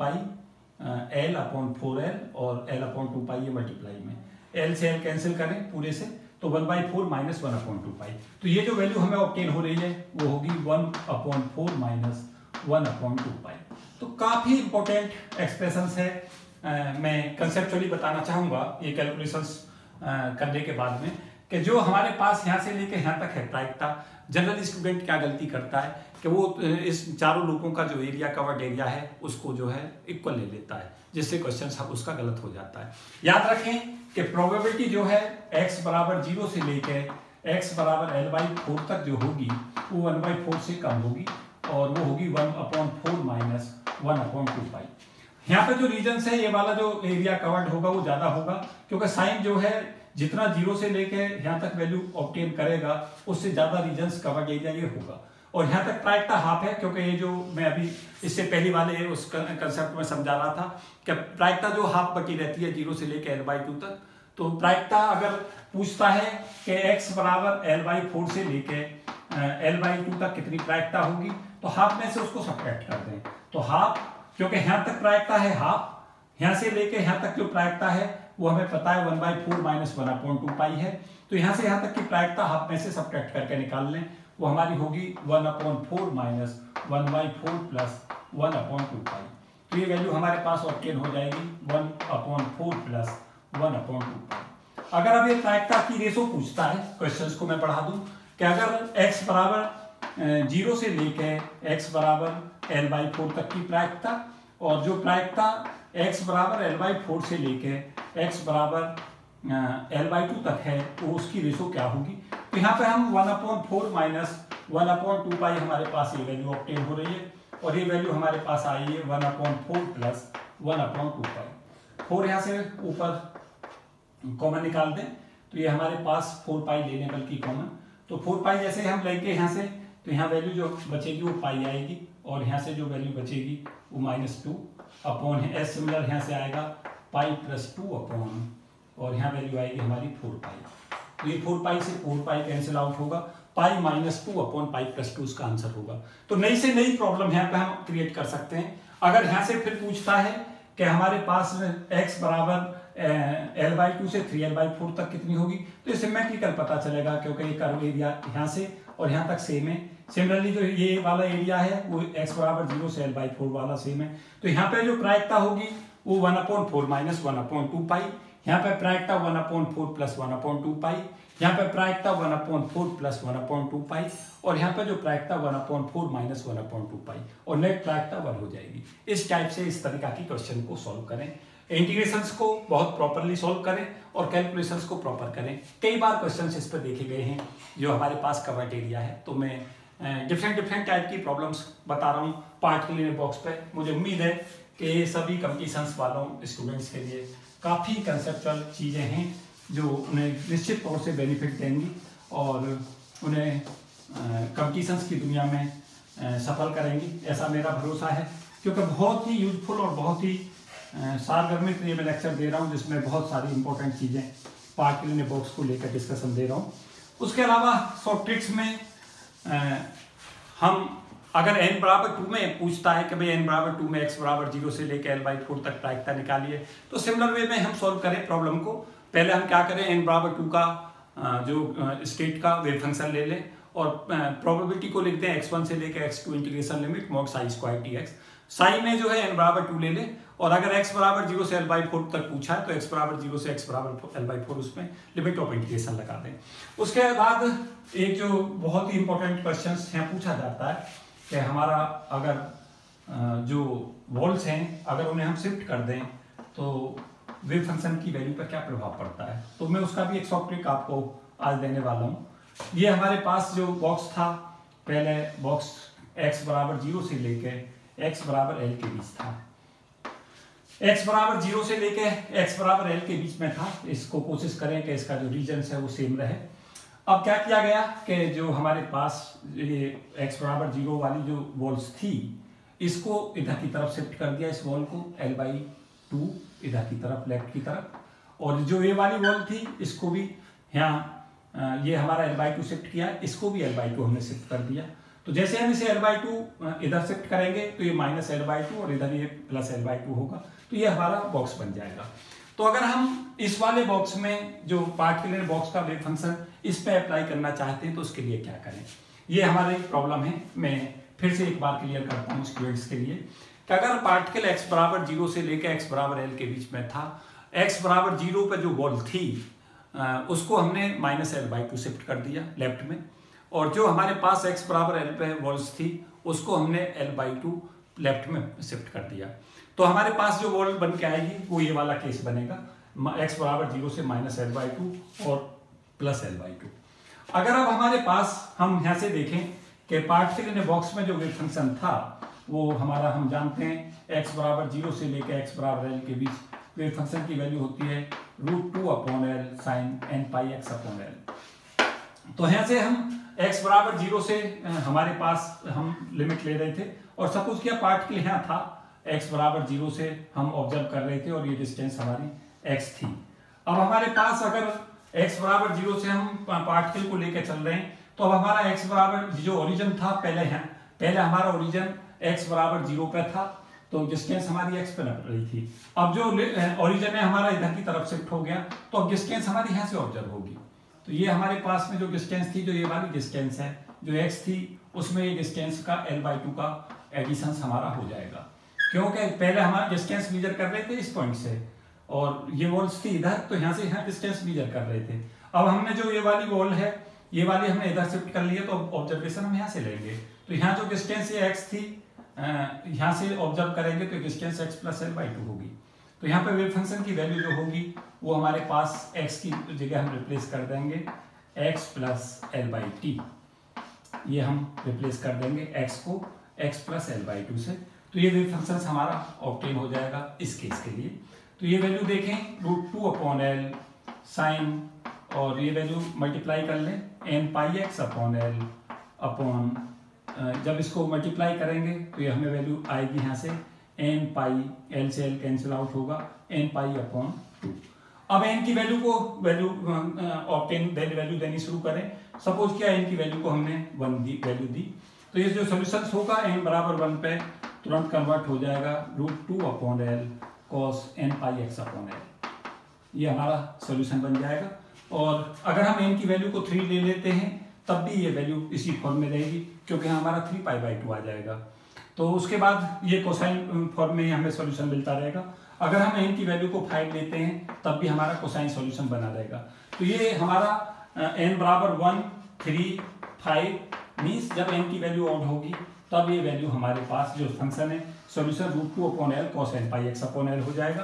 pi L upon four L और एल अपॉन टू पाई ये मल्टीप्लाई में, एल से एल कैंसिल करें पूरे से, तो one by four minus one upon two pi. तो ये जो वैल्यू हमें ऑब्टेन हो रही है वो होगी one upon four minus one upon two pi. तो काफी इंपॉर्टेंट एक्सप्रेशन है, आ, मैं कंसेप्चुअली बताना चाहूंगा ये कैलकुलेशंस करने के बाद में कि जो हमारे पास यहाँ से लेके यहाँ तक है प्रायिकता, जनरल स्टूडेंट क्या गलती करता है कि वो इस चारों लूपों का जो एरिया कवर्ड एरिया है उसको जो है इक्वल ले लेता है, जिससे क्वेश्चन उसका गलत हो जाता है। याद रखें कि प्रोबेबिलिटी जो है x बराबर जीरो से लेके x बराबर एल बाई फोर तक जो होगी वो वन बाई फोर से कम होगी, और वो होगी one upon four minus one upon two pi. यहाँ पे जो रीजन है ये वाला जो एरिया कवर्ड होगा वो ज्यादा होगा, क्योंकि साइन जो है जितना जीरो से लेके यहाँ तक वैल्यू ऑब्टेन करेगा उससे ज्यादा रीजन्स कवर्ड एरिया ये होगा। और यहाँ तक प्रायिकता हाफ है, क्योंकि ये जो मैं अभी इससे पहले वाले उस कंसेप्ट में समझा रहा था कि प्रायिकता जो हाफ बची रहती है जीरो से लेकर एल बाई टू तक, तो प्रायिकता अगर पूछता है कि x बराबर एल बाई फोर से लेके एल बाई टू तक कितनी प्रायिकता होगी, तो हाफ में से उसको सब्ट्रैक्ट कर दें, तो हाफ, क्योंकि यहाँ तक प्रायिकता है हाफ, यहाँ से लेके यहाँ तक जो प्रायिकता है वो हमें पता है one by four minus one upon two pi है, तो यहाँ से यहाँ तक की प्रायिकता हाफ में से सब्ट्रैक्ट करके निकाल लें, वो हमारी होगी one upon four minus one by four plus one upon two pi. तो ये वैल्यू हमारे पास ऑब्टेन हो जाएगी one upon four plus one upon two pi. अगर अब ये प्रायिकता की रेशो पूछता है, क्वेश्चंस को मैं पढ़ा दूं कि अगर x बराबर जीरो से लेके x बराबर एल बाई फोर तक की प्रायिकता, और जो प्रायिकता x बराबर एल बाई फोर से लेके x बराबर एल बाई टू तक है तो उसकी रेशो क्या होगी। तो यहाँ पे हम one upon four minus one upon two pi हमारे पास ये वैल्यू ऑब्टेन हो रही है, और ये वैल्यू हमारे पास आई है one upon four plus one upon two pi. Four यहाँ से ऊपर कॉमन निकाल दें तो ये हमारे पास फोर पाई लेने बल्कि कॉमन, तो फोर पाई जैसे हम लेंगे यहाँ से तो यहाँ वैल्यू जो बचेगी वो पाई आएगी, और यहाँ से जो वैल्यू बचेगी वो माइनस टू अपॉन है, एस सिमिलर यहाँ से आएगा पाई प्लस टू अपॉन, और यहाँ वैल्यू आएगी हमारी फोर पाई। तो ये फोर पाई से फोर पाई कैंसिल आउट होगा, pi minus two upon pi plus two उसका आंसर होगा। तो नई से नई प्रॉब्लम यहाँ पे हम क्रिएट कर सकते हैं। अगर यहाँ से फिर पूछता है कि हमारे पास x बराबर एल बाई टू से थ्री एल बाई फोर तक कितनी होगी, तो ये सिमेट्रिकल पता चलेगा, क्योंकि ये कर्व एरिया यहाँ से और यहाँ तक सेम है। सिमिलरली जो ये वाला एरिया है वो x बराबर जीरो से एल बाई फोर वाला सेम है, तो यहाँ पे जो प्रायिकता होगी वो one upon four minus one upon two pi, यहाँ पे प्रायिकता one upon four plus one upon two pi, यहाँ पे प्रायिकता one upon four plus one upon two pi, और यहाँ पे जो प्रायिकता one upon four minus one upon two pi, और नेट प्रायिकता वन हो जाएगी। इस टाइप से इस तरीका की क्वेश्चन को सॉल्व करें। इंटीग्रेशंस को बहुत प्रॉपरली सॉल्व करें और कैलकुलेशंस को प्रॉपर करें। कई बार क्वेश्चंस इस पर देखे गए हैं जो हमारे पास कवर्ड एरिया है, तो मैं डिफरेंट डिफरेंट टाइप की प्रॉब्लम्स बता रहा हूँ पार्टिकुलर बॉक्स पे। मुझे उम्मीद है कि सभी कंपटीशंस वालों स्टूडेंट्स के लिए काफ़ी कंसेप्चुअल चीज़ें हैं जो उन्हें निश्चित तौर से बेनिफिट देंगी और उन्हें कंपटीशंस की दुनिया में आ, सफल करेंगी, ऐसा मेरा भरोसा है। क्योंकि बहुत ही यूजफुल और बहुत ही सारगर्मित ये मैं लेक्चर दे रहा हूँ जिसमें बहुत सारी इंपॉर्टेंट चीज़ें पार्टिकुलर बॉक्स को लेकर डिस्कशन दे रहा हूँ। उसके अलावा शॉर्ट ट्रिक्स में आ, हम अगर n बराबर टू में पूछता है कि भाई n बराबर टू में x बराबर जीरो से लेकर एल बाई फोर तक प्रायिकता निकालिए, तो सिमिलर वे में हम सॉल्व करें प्रॉब्लम को। पहले हम क्या करें, n बराबर टू का जो स्टेट का वेव फंक्शन ले लें और प्रोबेबिलिटी को लिखते हैं एक्स वन से लेकर X two integration limit mod psi square D X. Psi में जो है n बराबर टू ले लें और अगर x बराबर जीरो से एल बाई फोर तक पूछा है तो x बराबर जीरो से x बराबर एल बाई फोर उसमें लिमिट ऑफ इंटीग्रेशन लगा दें। उसके बाद एक जो बहुत ही इंपॉर्टेंट क्वेश्चन हैं पूछा जाता है कि हमारा अगर जो वॉल्स हैं अगर उन्हें हम शिफ्ट कर दें तो वेव फंक्शन की वैल्यू पर क्या प्रभाव पड़ता है, तो मैं उसका भी एक शॉर्ट ट्रिक आपको आज देने वाला हूँ। ये हमारे पास जो बॉक्स था, पहले बॉक्स x बराबर जीरो से लेके x बराबर एल के बीच था। x बराबर जीरो से लेके x बराबर एल के बीच में था। इसको कोशिश करें कि इसका जो रीजन है वो सेम रहे। अब क्या किया गया कि जो हमारे पास ये x बराबर जीरो वाली जो वॉल्स थी इसको इधर की तरफ शिफ्ट कर दिया, इस वॉल को l बाई टू इधर की तरफ लेफ्ट की तरफ, और जो ये वाली वॉल थी इसको भी यहाँ ये हमारा l बाई टू शिफ्ट किया, इसको भी l बाई टू हमने शिफ्ट कर दिया। तो जैसे हम इसे l बाई टू इधर शिफ्ट करेंगे तो ये माइनस एल बाई टू और इधर ये प्लस एल बाई टू होगा, तो ये हमारा बॉक्स बन जाएगा। तो अगर हम इस वाले बॉक्स में जो पार्टिकुलर बॉक्स का वेव फंक्शन इस पे अप्लाई करना चाहते हैं तो उसके लिए क्या करें, ये हमारी प्रॉब्लम है। मैं फिर से एक बार क्लियर करता हूँ स्टूडेंट्स के लिए कि अगर पार्टिकल x बराबर जीरो से लेकर x बराबर एल के बीच में था, x बराबर जीरो पे जो वॉल थी आ, उसको हमने minus L by two shift कर दिया लेफ्ट में, और जो हमारे पास x बराबर एल पे वॉल्स थी उसको हमने एल बाई टू लेफ्ट में शिफ्ट कर दिया। तो हमारे पास जो वॉल बन के आएगी वो ये वाला केस बनेगा, x बराबर जीरो से माइनस एल बाई टू और प्लस एल बाई टू। अगर अब हमारे पास हम यहाँ से देखें कि पार्टिकुलर बॉक्स में जो वेव फंक्शन था वो हमारा हम जानते हैं x बराबर जीरो से लेकर x बराबर एल के बीच वेव फंक्शन की वैल्यू होती है root two upon L sine N pi x upon L. तो यहाँ से हम x बराबर जीरो से हमारे पास हम लिमिट ले रहे थे और सपोज किया पार्टिकल यहाँ था, x बराबर जीरो से हम ऑब्जर्व कर रहे थे और ये डिस्टेंस हमारी x थी। अब हमारे पास अगर x बराबर जीरो से हम पार्टिकल को लेकर चल रहे हैं तो अब हमारा x बराबर जो ओरिजिन था पहले है पहले हमारा ओरिजिन x बराबर जीरो पे था, तो डिस्टेंस हमारी x पे लग रही थी। अब जो ओरिजिन है हमारा इधर की तरफ शिफ्ट हो गया तो अब डिस्टेंस हमारी यहाँ से ऑब्जर्व होगी। तो ये हमारे पास में जो डिस्टेंस थी, जो ये वाली डिस्टेंस है जो x थी, उसमें ये डिस्टेंस का l बाई टू का एडिशन हमारा हो जाएगा, क्योंकि पहले हमारा डिस्टेंस मेजर कर रहे थे इस पॉइंट से और ये वॉल्स थी इधर, तो यहाँ से यहाँ डिस्टेंस मेजर कर रहे थे। अब हमने जो ये वाली वॉल है ये वाली हमने इधर शिफ्ट कर लिया तो ऑब्जर्वेशन हम यहाँ से लेंगे, तो यहाँ जो डिस्टेंस ये x थी यहाँ से ऑब्जर्व करेंगे तो distance x plus L by two होगी। तो यहाँ पे वेव फंक्शन की वैल्यू जो होगी वो हमारे पास x की जगह हम रिप्लेस कर देंगे x plus L by two, ये हम रिप्लेस कर देंगे x को x plus L by two से, तो ये वेव फंक्शन हमारा ऑब्टेन हो जाएगा इस केस के लिए। तो ये वैल्यू देखें root two upon L sine और ये वैल्यू मल्टीप्लाई कर लें N pi x upon L upon, जब इसको मल्टीप्लाई करेंगे तो ये हमें वैल्यू आएगी यहाँ से एन पाई, एल से एल कैंसिल आउट होगा, एन पाई अपॉन टू। अब एन की वैल्यू को वैल्यू ऑब्टेन वैल्यू देनी शुरू करें। सपोज किया एन की वैल्यू को हमने वन दी वैल्यू दी, तो ये जो सोल्यूशन होगा एन बराबर वन पे तुरंत कन्वर्ट हो जाएगा root two upon L cos n pi x upon L, ये हमारा सोल्यूशन बन जाएगा। और अगर हम एन की वैल्यू को थ्री ले लेते हैं तब भी ये वैल्यू इसी फॉर्म में रहेगी, क्योंकि हमारा थ्री पाई बाई टू आ जाएगा। तो उसके बाद ये कोसाइन फॉर्म में हमें सॉल्यूशन मिलता रहेगा। अगर हम एन की वैल्यू को फाइव लेते हैं तब भी हमारा कोसाइन सॉल्यूशन बना रहेगा। तो ये हमारा एन बराबर वन थ्री फाइव मीन्स जब एन की वैल्यू ऑड होगी तब ये वैल्यू हमारे पास जो फंक्शन है solution root two upon L cos n pi x upon L हो जाएगा।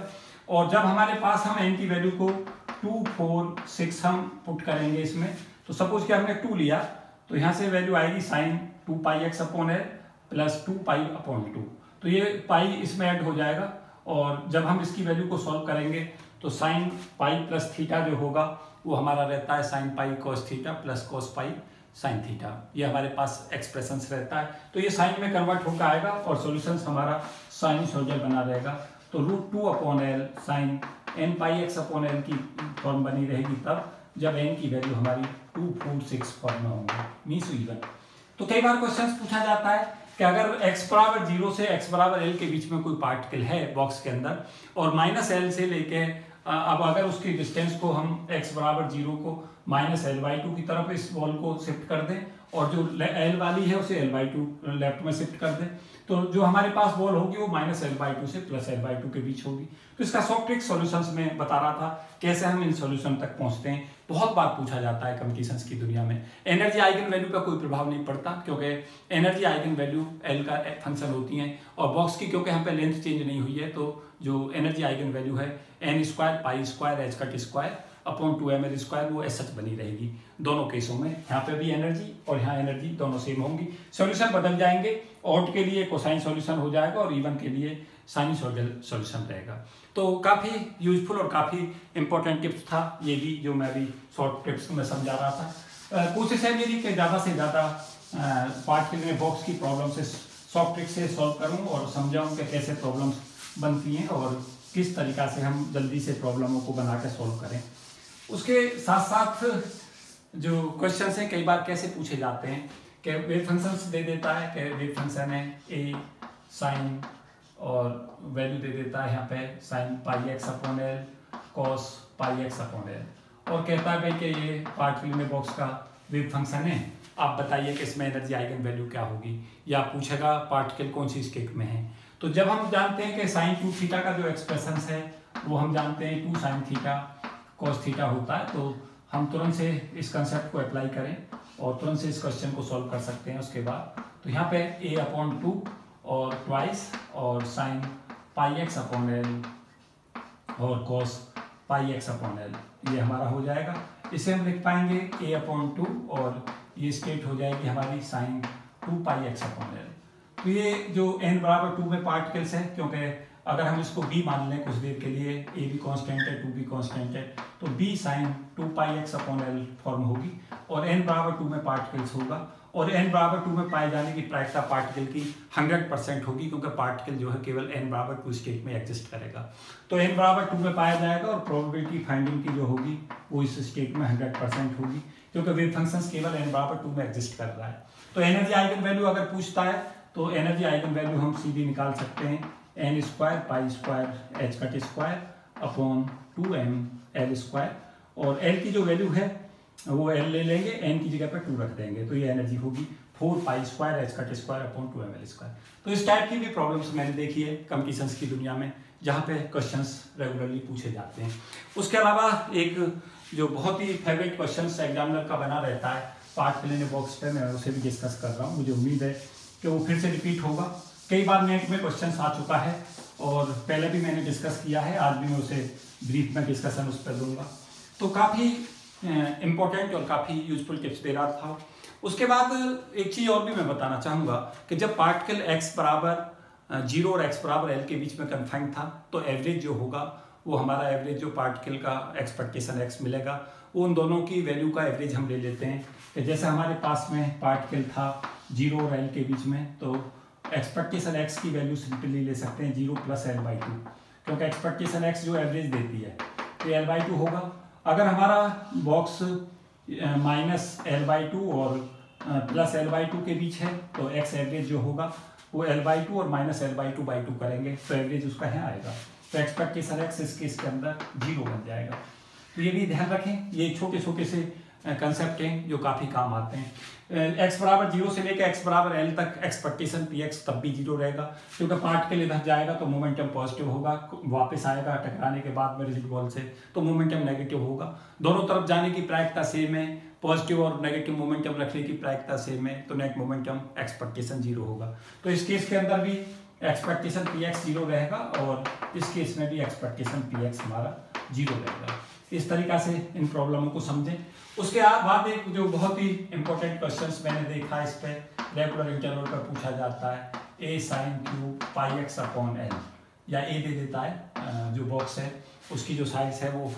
और जब हमारे पास हम एन की वैल्यू को टू फोर सिक्स हम पुट करेंगे इसमें, तो सपोज कि हमने टू लिया, तो यहाँ से वैल्यू आएगी sine two pi x upon L plus two pi upon two, तो ये पाई इसमें ऐड हो जाएगा। और जब हम इसकी वैल्यू को सॉल्व करेंगे तो साइन पाई प्लस थीटा जो होगा वो हमारा रहता है sine pi cos theta plus cos pi sine theta, ये हमारे पास एक्सप्रेशंस रहता है। तो ये साइन में कन्वर्ट होकर आएगा और सॉल्यूशंस हमारा साइनसॉइडल बना रहेगा। तो root two upon L sine N pi x upon L की फॉर्म बनी रहेगी तब जब एन की वैल्यू हमारी टू फोर सिक्स फॉर्म में होंगी, मीन्स इवन। तो कई बार क्वेश्चन पूछा जाता है कि अगर x बराबर जीरो से x बराबर एल के बीच में कोई पार्टिकल है बॉक्स के अंदर और माइनस एल से लेके अब अगर उसकी डिस्टेंस को हम x बराबर जीरो को माइनस एल बाई टू की तरफ इस बॉल को शिफ्ट कर दें और जो एल वाली है उसे एल बाई टू लेफ्ट में शिफ्ट कर दें, तो जो हमारे पास बॉल होगी वो माइनस एल बाई टू से प्लस एल बाई टू के बीच होगी। तो इसका सॉफ्ट सॉल्यूशंस में बता रहा था कैसे हम इन सॉल्यूशन तक पहुंचते हैं। बहुत बार पूछा जाता है कंपटीशंस की दुनिया में। एनर्जी आइगन वैल्यू का कोई प्रभाव नहीं पड़ता क्योंकि एनर्जी आइगन वैल्यू एल का फंक्शन होती है और बॉक्स की क्योंकि यहाँ पे लेंथ चेंज नहीं हुई है तो जो एनर्जी आइगन वैल्यू है n square pi square H cut square upon two M L square वो एस एच बनी रहेगी दोनों केसों में। यहाँ पे भी एनर्जी और यहाँ एनर्जी दोनों सेम होंगी। सॉल्यूशन बदल जाएंगे, ऑड के लिए कोसाइन सॉल्यूशन हो जाएगा और इवन के लिए साइनसॉइडल सॉल्यूशन रहेगा। तो काफ़ी यूजफुल और काफ़ी इंपॉर्टेंट टिप्स था ये भी, जो मैं भी शॉर्ट टिप्स में समझा रहा था। कोशिश है मेरी कि ज़्यादा से ज़्यादा पार्ट के लिए बॉक्स की प्रॉब्लम से सॉफ्ट ट्रिक से सॉल्व करूँ और समझाऊँ कि कैसे प्रॉब्लम्स बनती हैं और किस तरीक़ा से हम जल्दी से प्रॉब्लमों को बना के सॉल्व करें। उसके साथ साथ जो क्वेश्चंस हैं कई बार कैसे पूछे जाते हैं कि वेव फंक्शंस दे देता है कि वेव फंक्शन है ए साइन और वैल्यू दे देता है यहाँ पे sine pi x upon L cos pi x upon L और कहता है भाई कि ये पार्टिकल में बॉक्स का वेव फंक्शन है, आप बताइए कि इसमें एनर्जी आइगन वैल्यू क्या होगी, या पूछेगा पार्टिकल कौन सी स्टेट में है। तो जब हम जानते हैं कि साइन टू थीटा का जो एक्सप्रेशन है वो हम जानते हैं two sine theta cos theta होता है, तो हम तुरंत से इस कंसेप्ट को अप्लाई करें और तुरंत से इस क्वेश्चन को सॉल्व कर सकते हैं। उसके बाद तो यहाँ पे a अपॉन टू और ट्वाइस और sine pi x upon L और cos pi x upon L ये हमारा हो जाएगा। इसे हम लिख पाएंगे a अपॉन टू और ये स्टेट हो जाएगी हमारी sine two pi x upon L. तो ये जो n बराबर टू में पार्टिकल्स है, क्योंकि अगर हम इसको b मान लें कुछ देर के लिए, a भी कांस्टेंट है टू भी कांस्टेंट है, तो b sine two pi x upon L form होगी और n बराबर टू में पार्टिकल्स होगा और n बराबर टू में पाए जाने की प्रायिकता पार्टिकल की हंड्रेड परसेंट होगी क्योंकि पार्टिकल जो है केवल n बराबर टू स्टेट में एग्जिस्ट करेगा। तो n बराबर टू में पाया जाएगा और प्रोबेबिलिटी फाइंडिंग की जो होगी वो इस स्टेट में हंड्रेड परसेंट होगी क्योंकि वेव फंक्शंस केवल n बराबर टू में एग्जिस्ट कर रहा है। तो एनर्जी आइगन वैल्यू अगर पूछता है तो एनर्जी आइगन वैल्यू हम सीधी निकाल सकते हैं n square pi square H cut square upon two M L square और एल की जो वैल्यू है वो एल ले लेंगे, एन की जगह पर टू रख देंगे, तो ये एनर्जी होगी four pi square H cut square upon two M L square. तो इस टाइप की भी प्रॉब्लम्स मैंने देखी है कंपटीशंस की दुनिया में जहाँ पे क्वेश्चंस रेगुलरली पूछे जाते हैं। उसके अलावा एक जो बहुत ही फेवरेट क्वेश्चन एग्जामिनर का बना रहता है पार्ट प्लेन बॉक्स पे, मैं उसे भी डिस्कस कर रहा हूँ, मुझे उम्मीद है कि वो फिर से रिपीट होगा। कई बार नेट में क्वेश्चन आ चुका है और पहले भी मैंने डिस्कस किया है, आज भी मैं उसे ब्रीफ में डिस्कशन उस पर दूंगा। तो काफ़ी इम्पोर्टेंट और काफ़ी यूजफुल टिप्स दे रहा था। उसके बाद एक चीज़ और भी मैं बताना चाहूँगा कि जब पार्टिकल x बराबर जीरो और x बराबर एल के बीच में कन्फाइंड था तो एवरेज जो होगा वो हमारा एवरेज जो पार्टिकल का एक्सपेक्टेशन x मिलेगा वो उन दोनों की वैल्यू का एवरेज हम ले लेते हैं कि जैसे हमारे पास में पार्टिकल था जीरो और एल के बीच में तो एक्सपेक्टेशन x की वैल्यू सिंपली ले सकते हैं zero plus L by two, क्योंकि एक्सपेक्टेशन x जो एवरेज देती है तो एल बाई टू होगा। अगर हमारा box minus L by two और प्लस एल बाई टू के बीच है तो x एवरेज जो होगा वो एल बाई टू और minus L by two by two करेंगे तो एवरेज उसका यहाँ आएगा, तो एक्सपेक्टेशन x इस केस के अंदर जीरो बन जाएगा। तो ये भी ध्यान रखें, ये छोटे छोटे से कंसेप्ट हैं जो काफ़ी काम आते हैं। x बराबर जीरो से लेकर x बराबर एल तक एक्सपेक्टेशन पी एक्स तब भी जीरो रहेगा क्योंकि पार्टिकल इधर जाएगा तो मोमेंटम पॉजिटिव होगा, वापस आएगा टकराने के बाद में रिजिड बॉल से तो मोमेंटम नेगेटिव होगा। दोनों तरफ जाने की प्रायिकता सेम है, पॉजिटिव और नेगेटिव मोमेंटम रखने की प्रायिकता सेम है, तो नेट मोमेंटम एक्सपेक्टेशन जीरो होगा। तो इस केस के अंदर भी एक्सपेक्टेशन पी एक्स जीरो रहेगा और इस केस में भी एक्सपेक्टेशन पी एक्स हमारा जीरो रहेगा। इस तरीका से इन प्रॉब्लमों को समझें। उसके बाद एक जो बहुत ही इंपॉर्टेंट क्वेश्चंस मैंने देखा इस पे रेगुलर इंटरवल पर पूछा जाता है, A sine cube pi x upon L, या ए दे देता है जो बॉक्स है उसकी जो साइज है वो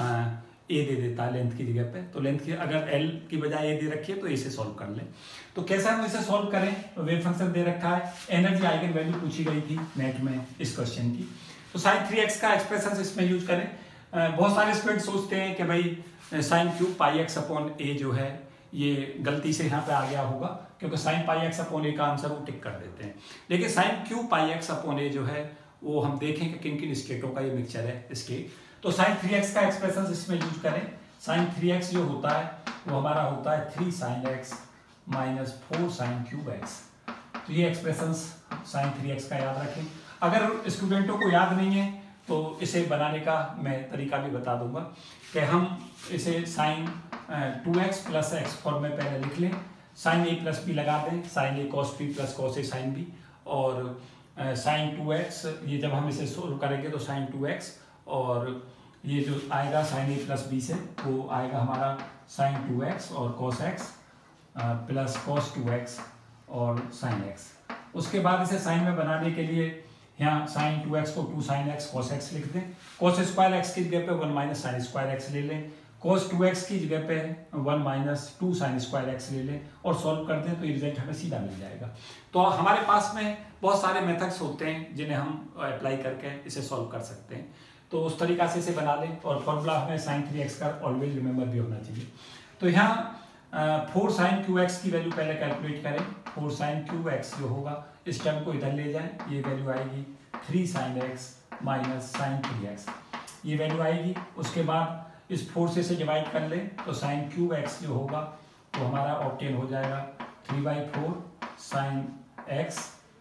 ए दे देता है लेंथ की जगह पे, तो लेंथ की अगर एल की बजाय ए दे रखी है तो इसे सॉल्व कर लें। तो कैसे हम इसे सॉल्व करें, तो वेव फंक्शन दे रखा है, एनर्जी आइगन वैल्यू पूछी गई थी नेट में इस क्वेश्चन की, तो साइन थ्री एक्स का एक्सप्रेशन इसमें यूज करें। बहुत सारे स्टूडेंट सोचते हैं कि भाई sine cube pi x upon A जो है ये गलती से यहाँ पे आ गया होगा, क्योंकि sine pi x upon A का आंसर वो टिक कर देते हैं, लेकिन sine cube pi x upon A जो है वो हम देखें कि किन किन स्टेटों का ये मिक्सचर है इसके। तो साइन थ्री एक्स का एक्सप्रेशन इसमें यूज करें। साइन थ्री एक्स जो होता है वो हमारा होता है three sine x minus four sine cube x. तो ये एक्सप्रेशन साइन थ्री एक्स का याद रखें। अगर स्टूडेंटों को याद नहीं है तो इसे बनाने का मैं तरीका भी बता दूंगा कि हम इसे sine two x plus x form में पहले लिख लें, साइन ए प्लस बी लगा दें, sine A cos B plus cos A sine B, और साइन टू एक्स ये जब हम इसे सोल्व करेंगे तो साइन टू एक्स और ये जो आएगा साइन ए प्लस बी से वो आएगा हमारा साइन टू एक्स और cos x plus cos two x और साइन एक्स। उसके बाद इसे साइन में बनाने के लिए यहाँ साइन टू एक्स को two sine x cos x लिख दें, कॉस स्क्वायर एक्स की जगह पे one minus sine square x ले लें, कॉस टू एक्स की जगह पे one minus two sine square x ले लें और सॉल्व कर दें तो ये रिजल्ट हमें सीधा मिल जाएगा। तो हमारे पास में बहुत सारे मेथड्स होते हैं जिन्हें हम अप्लाई करके इसे सॉल्व कर सकते हैं, तो उस तरीका से इसे बना लें और फॉर्मूला हमें साइन थ्री एक्स का ऑलवेज रिमेंबर भी होना चाहिए। तो यहाँ फोर साइन क्यू एक्स की वैल्यू पहले कैलकुलेट करें। फोर साइन क्यू एक्स जो होगा इस टर्म को इधर ले जाएं, ये वैल्यू आएगी three sine x minus sine three x, ये वैल्यू आएगी। उसके बाद इस फोर से इसे डिवाइड कर लें तो साइन क्यू एक्स जो होगा वो हमारा ऑब्टेन हो जाएगा three by four sine x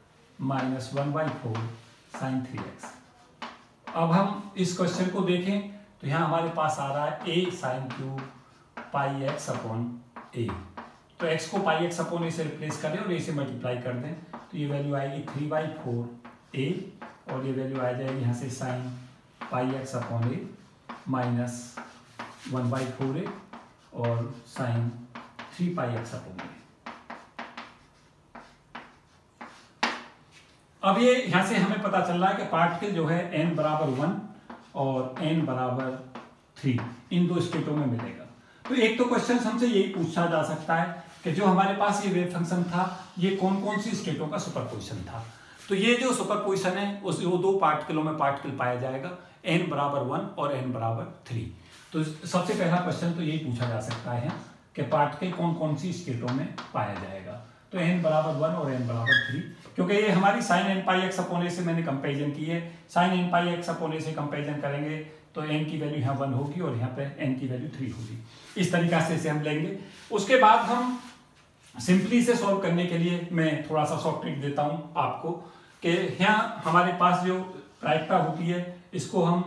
minus one by four sine three x. अब हम इस क्वेश्चन को देखें तो यहाँ हमारे पास आ रहा है A sine cube pi x upon A, तो x को पाई एक्स अपॉन ए से रिप्लेस करें और ए से मल्टीप्लाई कर दें तो ये वैल्यू आएगी थ्री बाई फोर ए और ये वैल्यू आ जाएगी यहाँ से sine pi x upon A minus one by four A और sine three pi x upon A. अब ये यहाँ से हमें पता चल रहा है कि पार्टिकल जो है n बराबर वन और n बराबर थ्री इन दो स्टेटों में मिलेगा। तो एक तो क्वेश्चन हमसे यही पूछा जा सकता है कि जो हमारे पास ये वेव फंक्शन था ये कौन कौन सी स्टेटों का सुपरपोजिशन था। तो ये जो सुपरपोजिशन है उस वो दो पार्टिकलों में पार्टिकल पाया जाएगा n बराबर वन और n बराबर थ्री। तो सबसे पहला क्वेश्चन तो यही पूछा जा सकता है कि पार्टिकल कौन कौन सी स्टेटों में पाया जाएगा। तो n बराबर वन और n बराबर थ्री, क्योंकि ये हमारी sine N pi x upon A से मैंने कंपेरिजन की है, sine N pi x upon A से कंपेरिजन करेंगे तो n की वैल्यू यहाँ वन होगी और यहाँ पे n की वैल्यू थ्री होगी। इस तरीका से इसे हम लेंगे। उसके बाद हम सिंपली से सॉल्व करने के लिए मैं थोड़ा सा सॉफ्ट ट्रिक देता हूँ आपको कि यहाँ हमारे पास जो प्रायिकता होती है इसको हम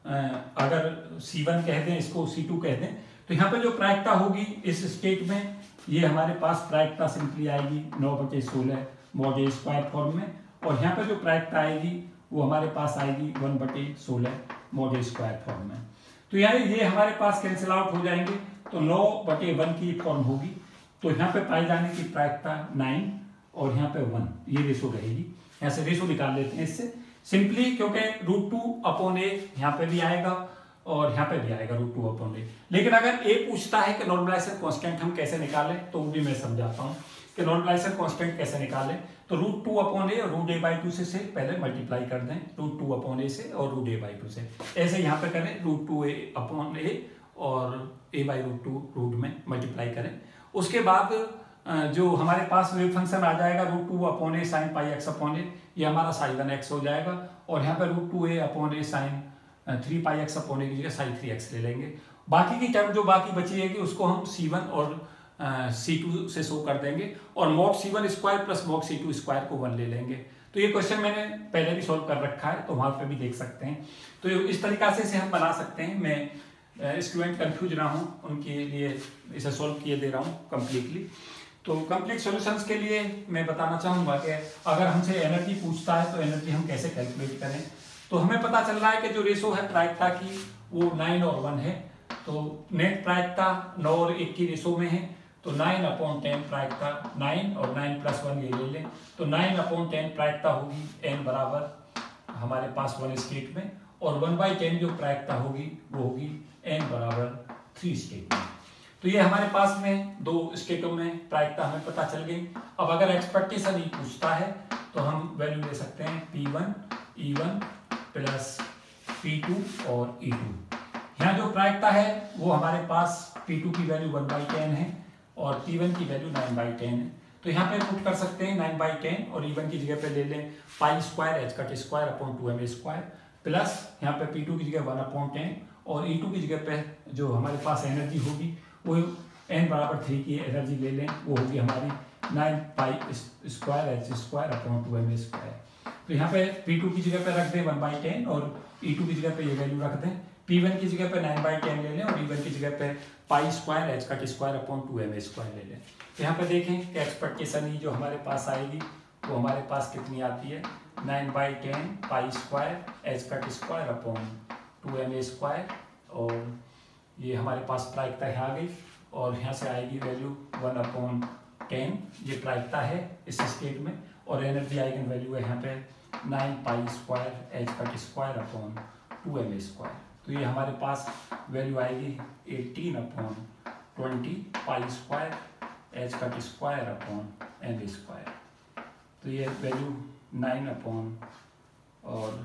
अगर सी वन कह दें, इसको सी टू कह दें, तो यहाँ पे जो प्रायिकता होगी इस स्टेट में ये हमारे पास प्रायिकता सिंपली आएगी नौ बटे सोलह मॉड ए स्क्वायर फॉर्म में, और यहाँ पे जो प्रायिकता आएगी वो हमारे पास आएगी वन बटे सोलह मॉड ए स्क्वायर फॉर्म में। तो यानी ये हमारे पास कैंसिल आउट हो जाएंगे तो नौ बटे वन की फॉर्म होगी। तो यहाँ पे पाए जाने की प्रायिकता नाइन और यहाँ पे वन, ये रेशो रहेगी। यहाँ से रेशो निकाल लेते हैं इससे सिंपली, क्योंकि रूट टू अपॉन ए यहाँ पे भी आएगा और यहाँ पे भी आएगा रूट टू अपॉन ए। लेकिन अगर ए पूछता है कि नॉर्मलाइजेशन कांस्टेंट हम कैसे निकालें तो वो भी मैं समझाता हूँ कि नॉर्मलाइजेशन कांस्टेंट कैसे निकालें। तो रूट टू अपॉन ए और रूट ए बाई टू से, से पहले मल्टीप्लाई कर दें रूट टू अपॉन ए से और रूट ए बाई टू से, ऐसे यहाँ पे करें root two A upon A और A by root two root में मल्टीप्लाई करें। उसके बाद जो हमारे पास वेव फंक्शन आ जाएगा root two upon A sine pi x upon A, ये हमारा साइन वन एक्स हो जाएगा और यहाँ पे root two A upon A sine three pi x upon A की जगह साइन थ्री एक्स ले लेंगे। बाकी की टर्म जो बाकी बची है कि उसको हम सी वन और सी टू से शो कर देंगे और mod C one square plus mod C two square को वन ले लेंगे। तो ये क्वेश्चन मैंने पहले भी सॉल्व कर रखा है तो वहां पे भी देख सकते हैं। तो इस तरीका से इसे हम बना सकते हैं। मैं स्टूडेंट कंफ्यूज ना हो उनके लिए इसे सॉल्व किए दे रहा हूँ कम्प्लीटली। तो कंप्लीट सॉल्यूशंस के लिए मैं बताना चाहूँगा कि अगर हमसे एनर्जी पूछता है तो एनर्जी हम कैसे कैलकुलेट करें। तो हमें पता चल रहा है कि जो रेशो है प्रायिकता की वो नाइन और वन है। तो नेट प्रायिकता नौ और एक की रेशो में है, तो नाइन अपॉन टेन प्रायिकता, नाइन और नाइन प्लस वन ये ले लें, तो नाइन अपॉन टेन प्रायिकता होगी एन बराबर हमारे पास वन स्टेट में, और वन बाई टेन जो प्रायिकता होगी वो होगी एन बराबर थ्री स्टेट में। तो ये हमारे पास में दो स्टेटों में प्रायिकता हमें पता चल गई। अब अगर एक्सपेक्टेशन ही पूछता है तो हम वैल्यू ले सकते हैं P one E one plus P two और ई टू। यहाँ जो प्रायिकता है वो हमारे पास पी टू की वैल्यू वन बाई टेन है और पी वन की वैल्यू नाइन बाई टेन है। तो यहाँ पे पुट कर सकते हैं नाइन बाई टेन और ई वन की जगह पे ले लें pi square H cut square upon two M square, plus यहाँ पे पी टू की जगह वन अपॉन टेन और ई टू की जगह पे जो हमारे पास एनर्जी होगी वो एन बराबर थ्री की एनर्जी ले लें, वो होगी हमारी nine pi square H square upon two M square. तो यहाँ पे पी टू की जगह पे रख दें वन बाई टेन और ई टू की जगह पे ये वैल्यू रख दें, पी वन की जगह पे नाइन बाई टेन ले लें और ई वन की जगह पे pi square H cut square upon two M square ले लें। तो यहाँ पे देखें कि एक्सपेक्टेशन ही जो हमारे पास आएगी वो हमारे पास कितनी आती है, nine by ten pi square H cut square upon two M square, और ये हमारे पास प्रायिकता यहाँ आ गई और यहाँ से आएगी वैल्यू वन अपॉन टेन, ये प्रायिकता है इस स्टेट में, और एनर्जी आइगन वैल्यू है यहाँ पे nine pi square H cut square upon two M square. तो ये हमारे पास वैल्यू आएगी eighteen upon twenty pi square H cut square upon M square. तो ये वैल्यू नाइन अपॉन और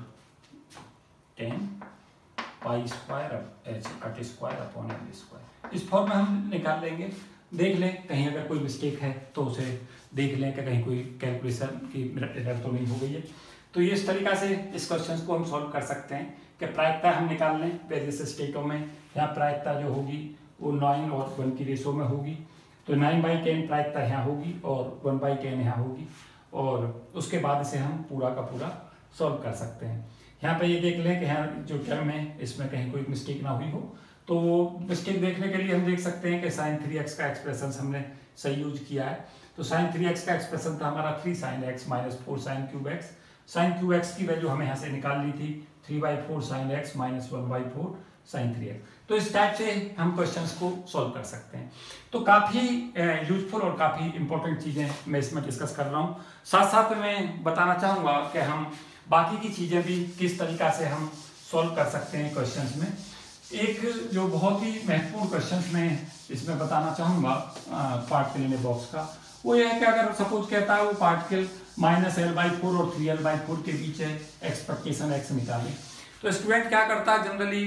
ten pi square H cut square upon M square, इस फॉर्म में हम निकाल लेंगे। देख लें कहीं अगर कोई मिस्टेक है तो उसे देख लें कि कहीं कोई कैलकुलेशन की एरर तो नहीं हो गई है। तो ये इस तरीका से इस क्वेश्चन को हम सॉल्व कर सकते हैं कि प्रायिकता हम निकाल लें वेरियस स्टेटों में। यहाँ प्रायिकता जो होगी वो नाइन और वन की रेशो में होगी, तो नाइन बाई टेन प्रायिकता यहाँ होगी और वन बाई टेन यहाँ होगी, और उसके बाद इसे हम पूरा का पूरा सॉल्व कर सकते हैं। यहाँ पे ये देख लें कि यहाँ जो टर्म है इसमें कहीं कोई मिस्टेक ना हुई हो, तो मिस्टेक देखने के लिए हम देख सकते हैं कि साइन थ्री एक्स का एक्सप्रेशन हमने सही यूज किया है। तो साइन थ्री एक्स का एक्सप्रेशन था हमारा three sine x minus four sine cube x. Sine cube x की वैल्यू हमें यहाँ से निकाल ली थी three by four sine x minus one by four sine three x. तो इस टाइप से हम क्वेश्चंस को सॉल्व कर सकते हैं। तो काफ़ी यूजफुल और काफ़ी इंपॉर्टेंट चीज़ें मैं इसमें डिस्कस कर रहा हूँ। साथ साथ मैं बताना चाहूँगा कि हम बाकी की चीज़ें भी किस तरीका से हम सॉल्व कर सकते हैं क्वेश्चंस में। एक जो बहुत ही महत्वपूर्ण क्वेश्चन में इसमें बताना चाहूँगा पार्टिकल इन ए बॉक्स का, वो ये है कि अगर सपोज कहता है वो particle minus L by four और थ्री एल बाई फोर के बीच है, एक्सपेक्टेशन एक्स निकालें। तो स्टूडेंट क्या करता है जनरली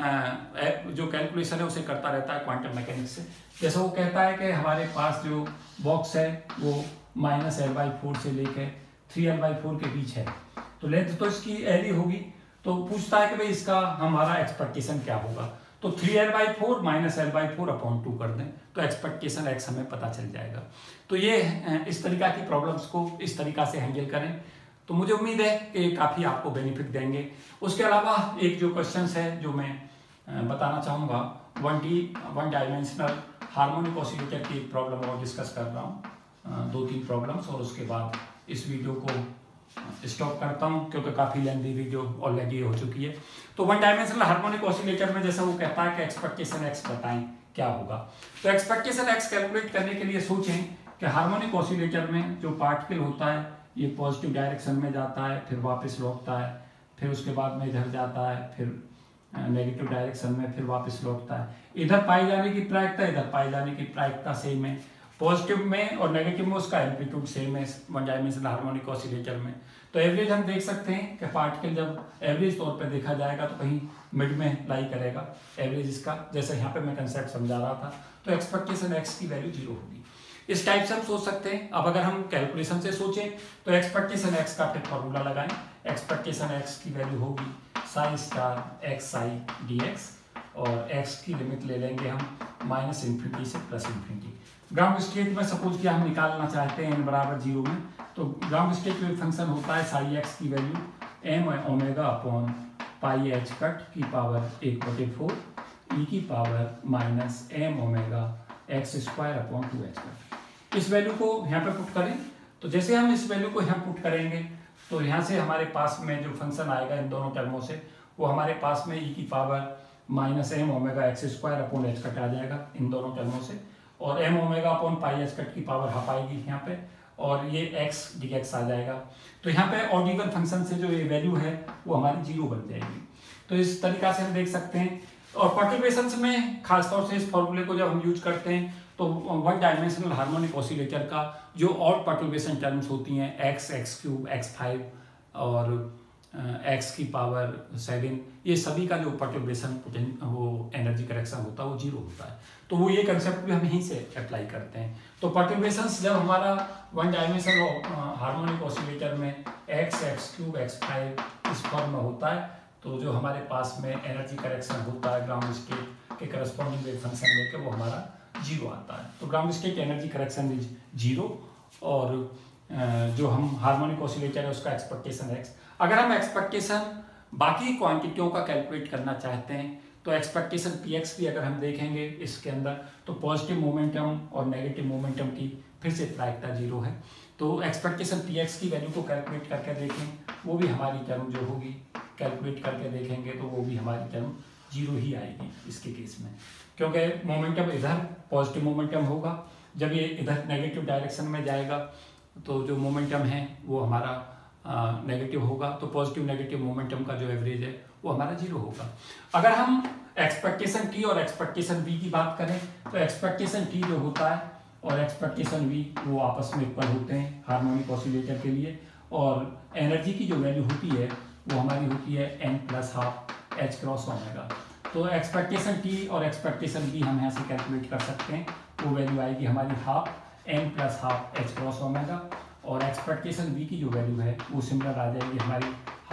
जो कैलकुलेशन है उसे करता रहता है क्वांटम मैकेनिक्स से। जैसे वो कहता है कि हमारे पास जो बॉक्स है वो माइनस एल बाई फोर से लेकर थ्री एल बाई फोर के बीच है, तो लेंथ तो इसकी एल ही होगी। तो पूछता है कि भाई इसका हमारा एक्सपेक्टेशन क्या होगा, तो three L by four minus L by four upon two कर दें तो एक्सपेक्टेशन एक्स हमें पता चल जाएगा। तो ये इस तरीका की प्रॉब्लम्स को इस तरीका से हैंडल करें, तो मुझे उम्मीद है कि काफ़ी आपको बेनिफिट देंगे। उसके अलावा एक जो क्वेश्चन है जो मैं बताना चाहूँगा, one D one dimensional harmonic oscillator की एक प्रॉब्लम और डिस्कस कर रहा हूँ, दो तीन प्रॉब्लम्स, और उसके बाद इस वीडियो को स्टॉप करता हूँ क्योंकि काफ़ी लेंथी वीडियो ऑलरेडी हो चुकी है। तो वन डायमेंशनल हार्मोनिक ऑसिलेटर में जैसा वो कहता है कि एक्सपेक्टेशन एक्स बताएं क्या होगा। तो एक्सपेक्टेशन एक्स कैलकुलेट करने के लिए सोचें कि हार्मोनिक ऑसिलेटर में जो पार्टिकल होता है ये पॉजिटिव डायरेक्शन में जाता है, फिर वापस लौटता है, फिर उसके बाद में इधर जाता है, फिर नेगेटिव डायरेक्शन में, फिर वापस लौटता है। इधर पाई जाने की प्रायिकता इधर पाई जाने की प्रायिकता सेम है, पॉजिटिव में और नेगेटिव में उसका एम्पलीट्यूड सेम है वन डायमेंशनल हार्मोनिक ऑसिलेटर में। तो एवरेज हम देख सकते हैं कि पार्टिकल जब एवरेज तौर पे देखा जाएगा तो कहीं मिड में लाई करेगा एवरेज इसका, जैसे यहाँ पे मैं कंसेप्ट समझा रहा था। तो एक्सपेक्टेशन एक्स की वैल्यू जीरो होगी। इस टाइप से हम सोच सकते हैं। अब अगर हम कैलकुलेशन से सोचें तो एक्सपेक्टेशन एक्स का फिर फॉर्मूला लगाएं। एक्सपेक्टेशन एक्स की वैल्यू होगी psi star x I D x, और एक्स की लिमिट ले लेंगे हम माइनस इन्फिनिटी से प्लस इन्फिनिटी। ग्राउंड स्टेट में सपोज किया हम निकालना चाहते हैं एन बराबर जीरो में, तो ग्राउंड स्टेट में फंक्शन होता है साई एक्स की value M omega upon pi H cut की पावर एक बटे फोर ई की power minus M omega x square upon two H cut. इस वैल्यू को यहाँ पे पुट करें, तो जैसे हम इस वैल्यू को यहाँ पुट करेंगे तो यहाँ से हमारे पास में जो फंक्शन आएगा इन दोनों टर्मों से, वो हमारे पास में ई की power minus M omega x square upon h cut आ जाएगा इन दोनों टर्मों से, और m omega upon pi H cut की पावर हाफ आएगी यहाँ पे, और ये एक्स डी एक्स आ जाएगा। तो यहाँ पे ऑड इवन फंक्शन से जो ये वैल्यू है वो हमारी जीरो बन जाएगी। तो इस तरीका से हम देख सकते हैं। और पर्टर्बेशंस में खासतौर से इस फॉर्मूले को जब हम यूज करते हैं तो वन डायमेंशनल हार्मोनिक ऑसिलेटर का जो ऑड पर्टर्बेशन टर्म्स होती हैं x, x cube, x five और एक्स की पावर सेवन, ये सभी का जो पर्टर्बेशन वो एनर्जी करेक्शन होता है वो जीरो होता है। तो वो ये कंसेप्ट भी हम यहीं से अप्लाई करते हैं। तो पर्टर्बेशंस जब हमारा वन डायमेंशनल हार्मोनिक ऑसिलेटर में x, x cube, x five इस फॉर्म में होता है, तो जो हमारे पास में एनर्जी करेक्शन होता है ग्राउंड स्टेट के करस्पॉन्डिंग वेव फंक्शन लेके वो हमारा जीरो आता है। तो ground state energy correction is zero, और जो हम हार्मोनिक ऑसिलेटर है उसका एक्सपेक्टेशन एक्स। अगर हम एक्सपेक्टेशन बाकी क्वांटिटियों का कैलकुलेट करना चाहते हैं तो एक्सपेक्टेशन पी एक्स भी अगर हम देखेंगे इसके अंदर, तो पॉजिटिव मोमेंटम और नेगेटिव मोमेंटम की फिर से प्रायिकता जीरो है। तो एक्सपेक्टेशन पी एक्स की वैल्यू को कैलकुलेट करके देखें, वो भी हमारी टर्म जो होगी कैलकुलेट करके देखेंगे तो वो भी हमारी टर्म जीरो ही आएगी इसके केस में, क्योंकि मोमेंटम इधर पॉजिटिव मोमेंटम होगा, जब ये इधर नेगेटिव डायरेक्शन में जाएगा तो जो मोमेंटम है वो हमारा नेगेटिव uh, होगा। तो पॉजिटिव नेगेटिव मोमेंटम का जो एवरेज है वो हमारा जीरो होगा। अगर हम एक्सपेक्टेशन टी और एक्सपेक्टेशन वी की बात करें तो एक्सपेक्टेशन टी जो होता है और एक्सपेक्टेशन वी वो आपस में इक्वल होते हैं हार्मोनिक ऑसिलेटर के लिए, और एनर्जी की जो वैल्यू होती है वो हमारी होती है n plus half h cross omega. तो एक्सपेक्टेशन टी और एक्सपेक्टेशन वी हम यहाँ से कैलकुलेट कर सकते हैं, वो वैल्यू आएगी हमारी half n plus half h cross omega, और एक्सपेक्टेशन वी की जो वैल्यू है वो सिमिलर आ जाएगी हमारी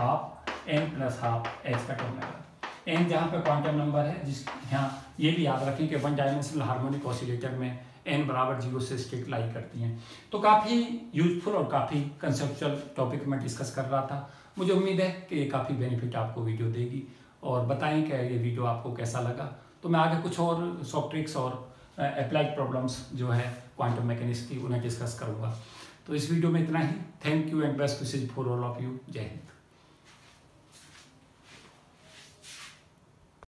half n plus half h cut omega. N जहाँ पे क्वांटम नंबर है, जिस यहाँ ये भी याद रखें कि वन डायमेंशनल हार्मोनिक ऑसिलेटर में एन बराबर जीरो से स्टेट लाई करती हैं। तो काफ़ी यूजफुल और काफ़ी कंसेप्चुअल टॉपिक मैं डिस्कस कर रहा था। मुझे उम्मीद है कि ये काफ़ी बेनिफिट आपको वीडियो देगी, और बताएं कि ये वीडियो आपको कैसा लगा। तो मैं आगे कुछ और सॉफ्ट ट्रिक्स और अप्लाइड प्रॉब्लम्स जो है क्वांटम मैकेनिक्स की उन्हें डिस्कस करूँगा। तो इस वीडियो में इतना ही। Thank you and best wishes for all of you. जय हिंद।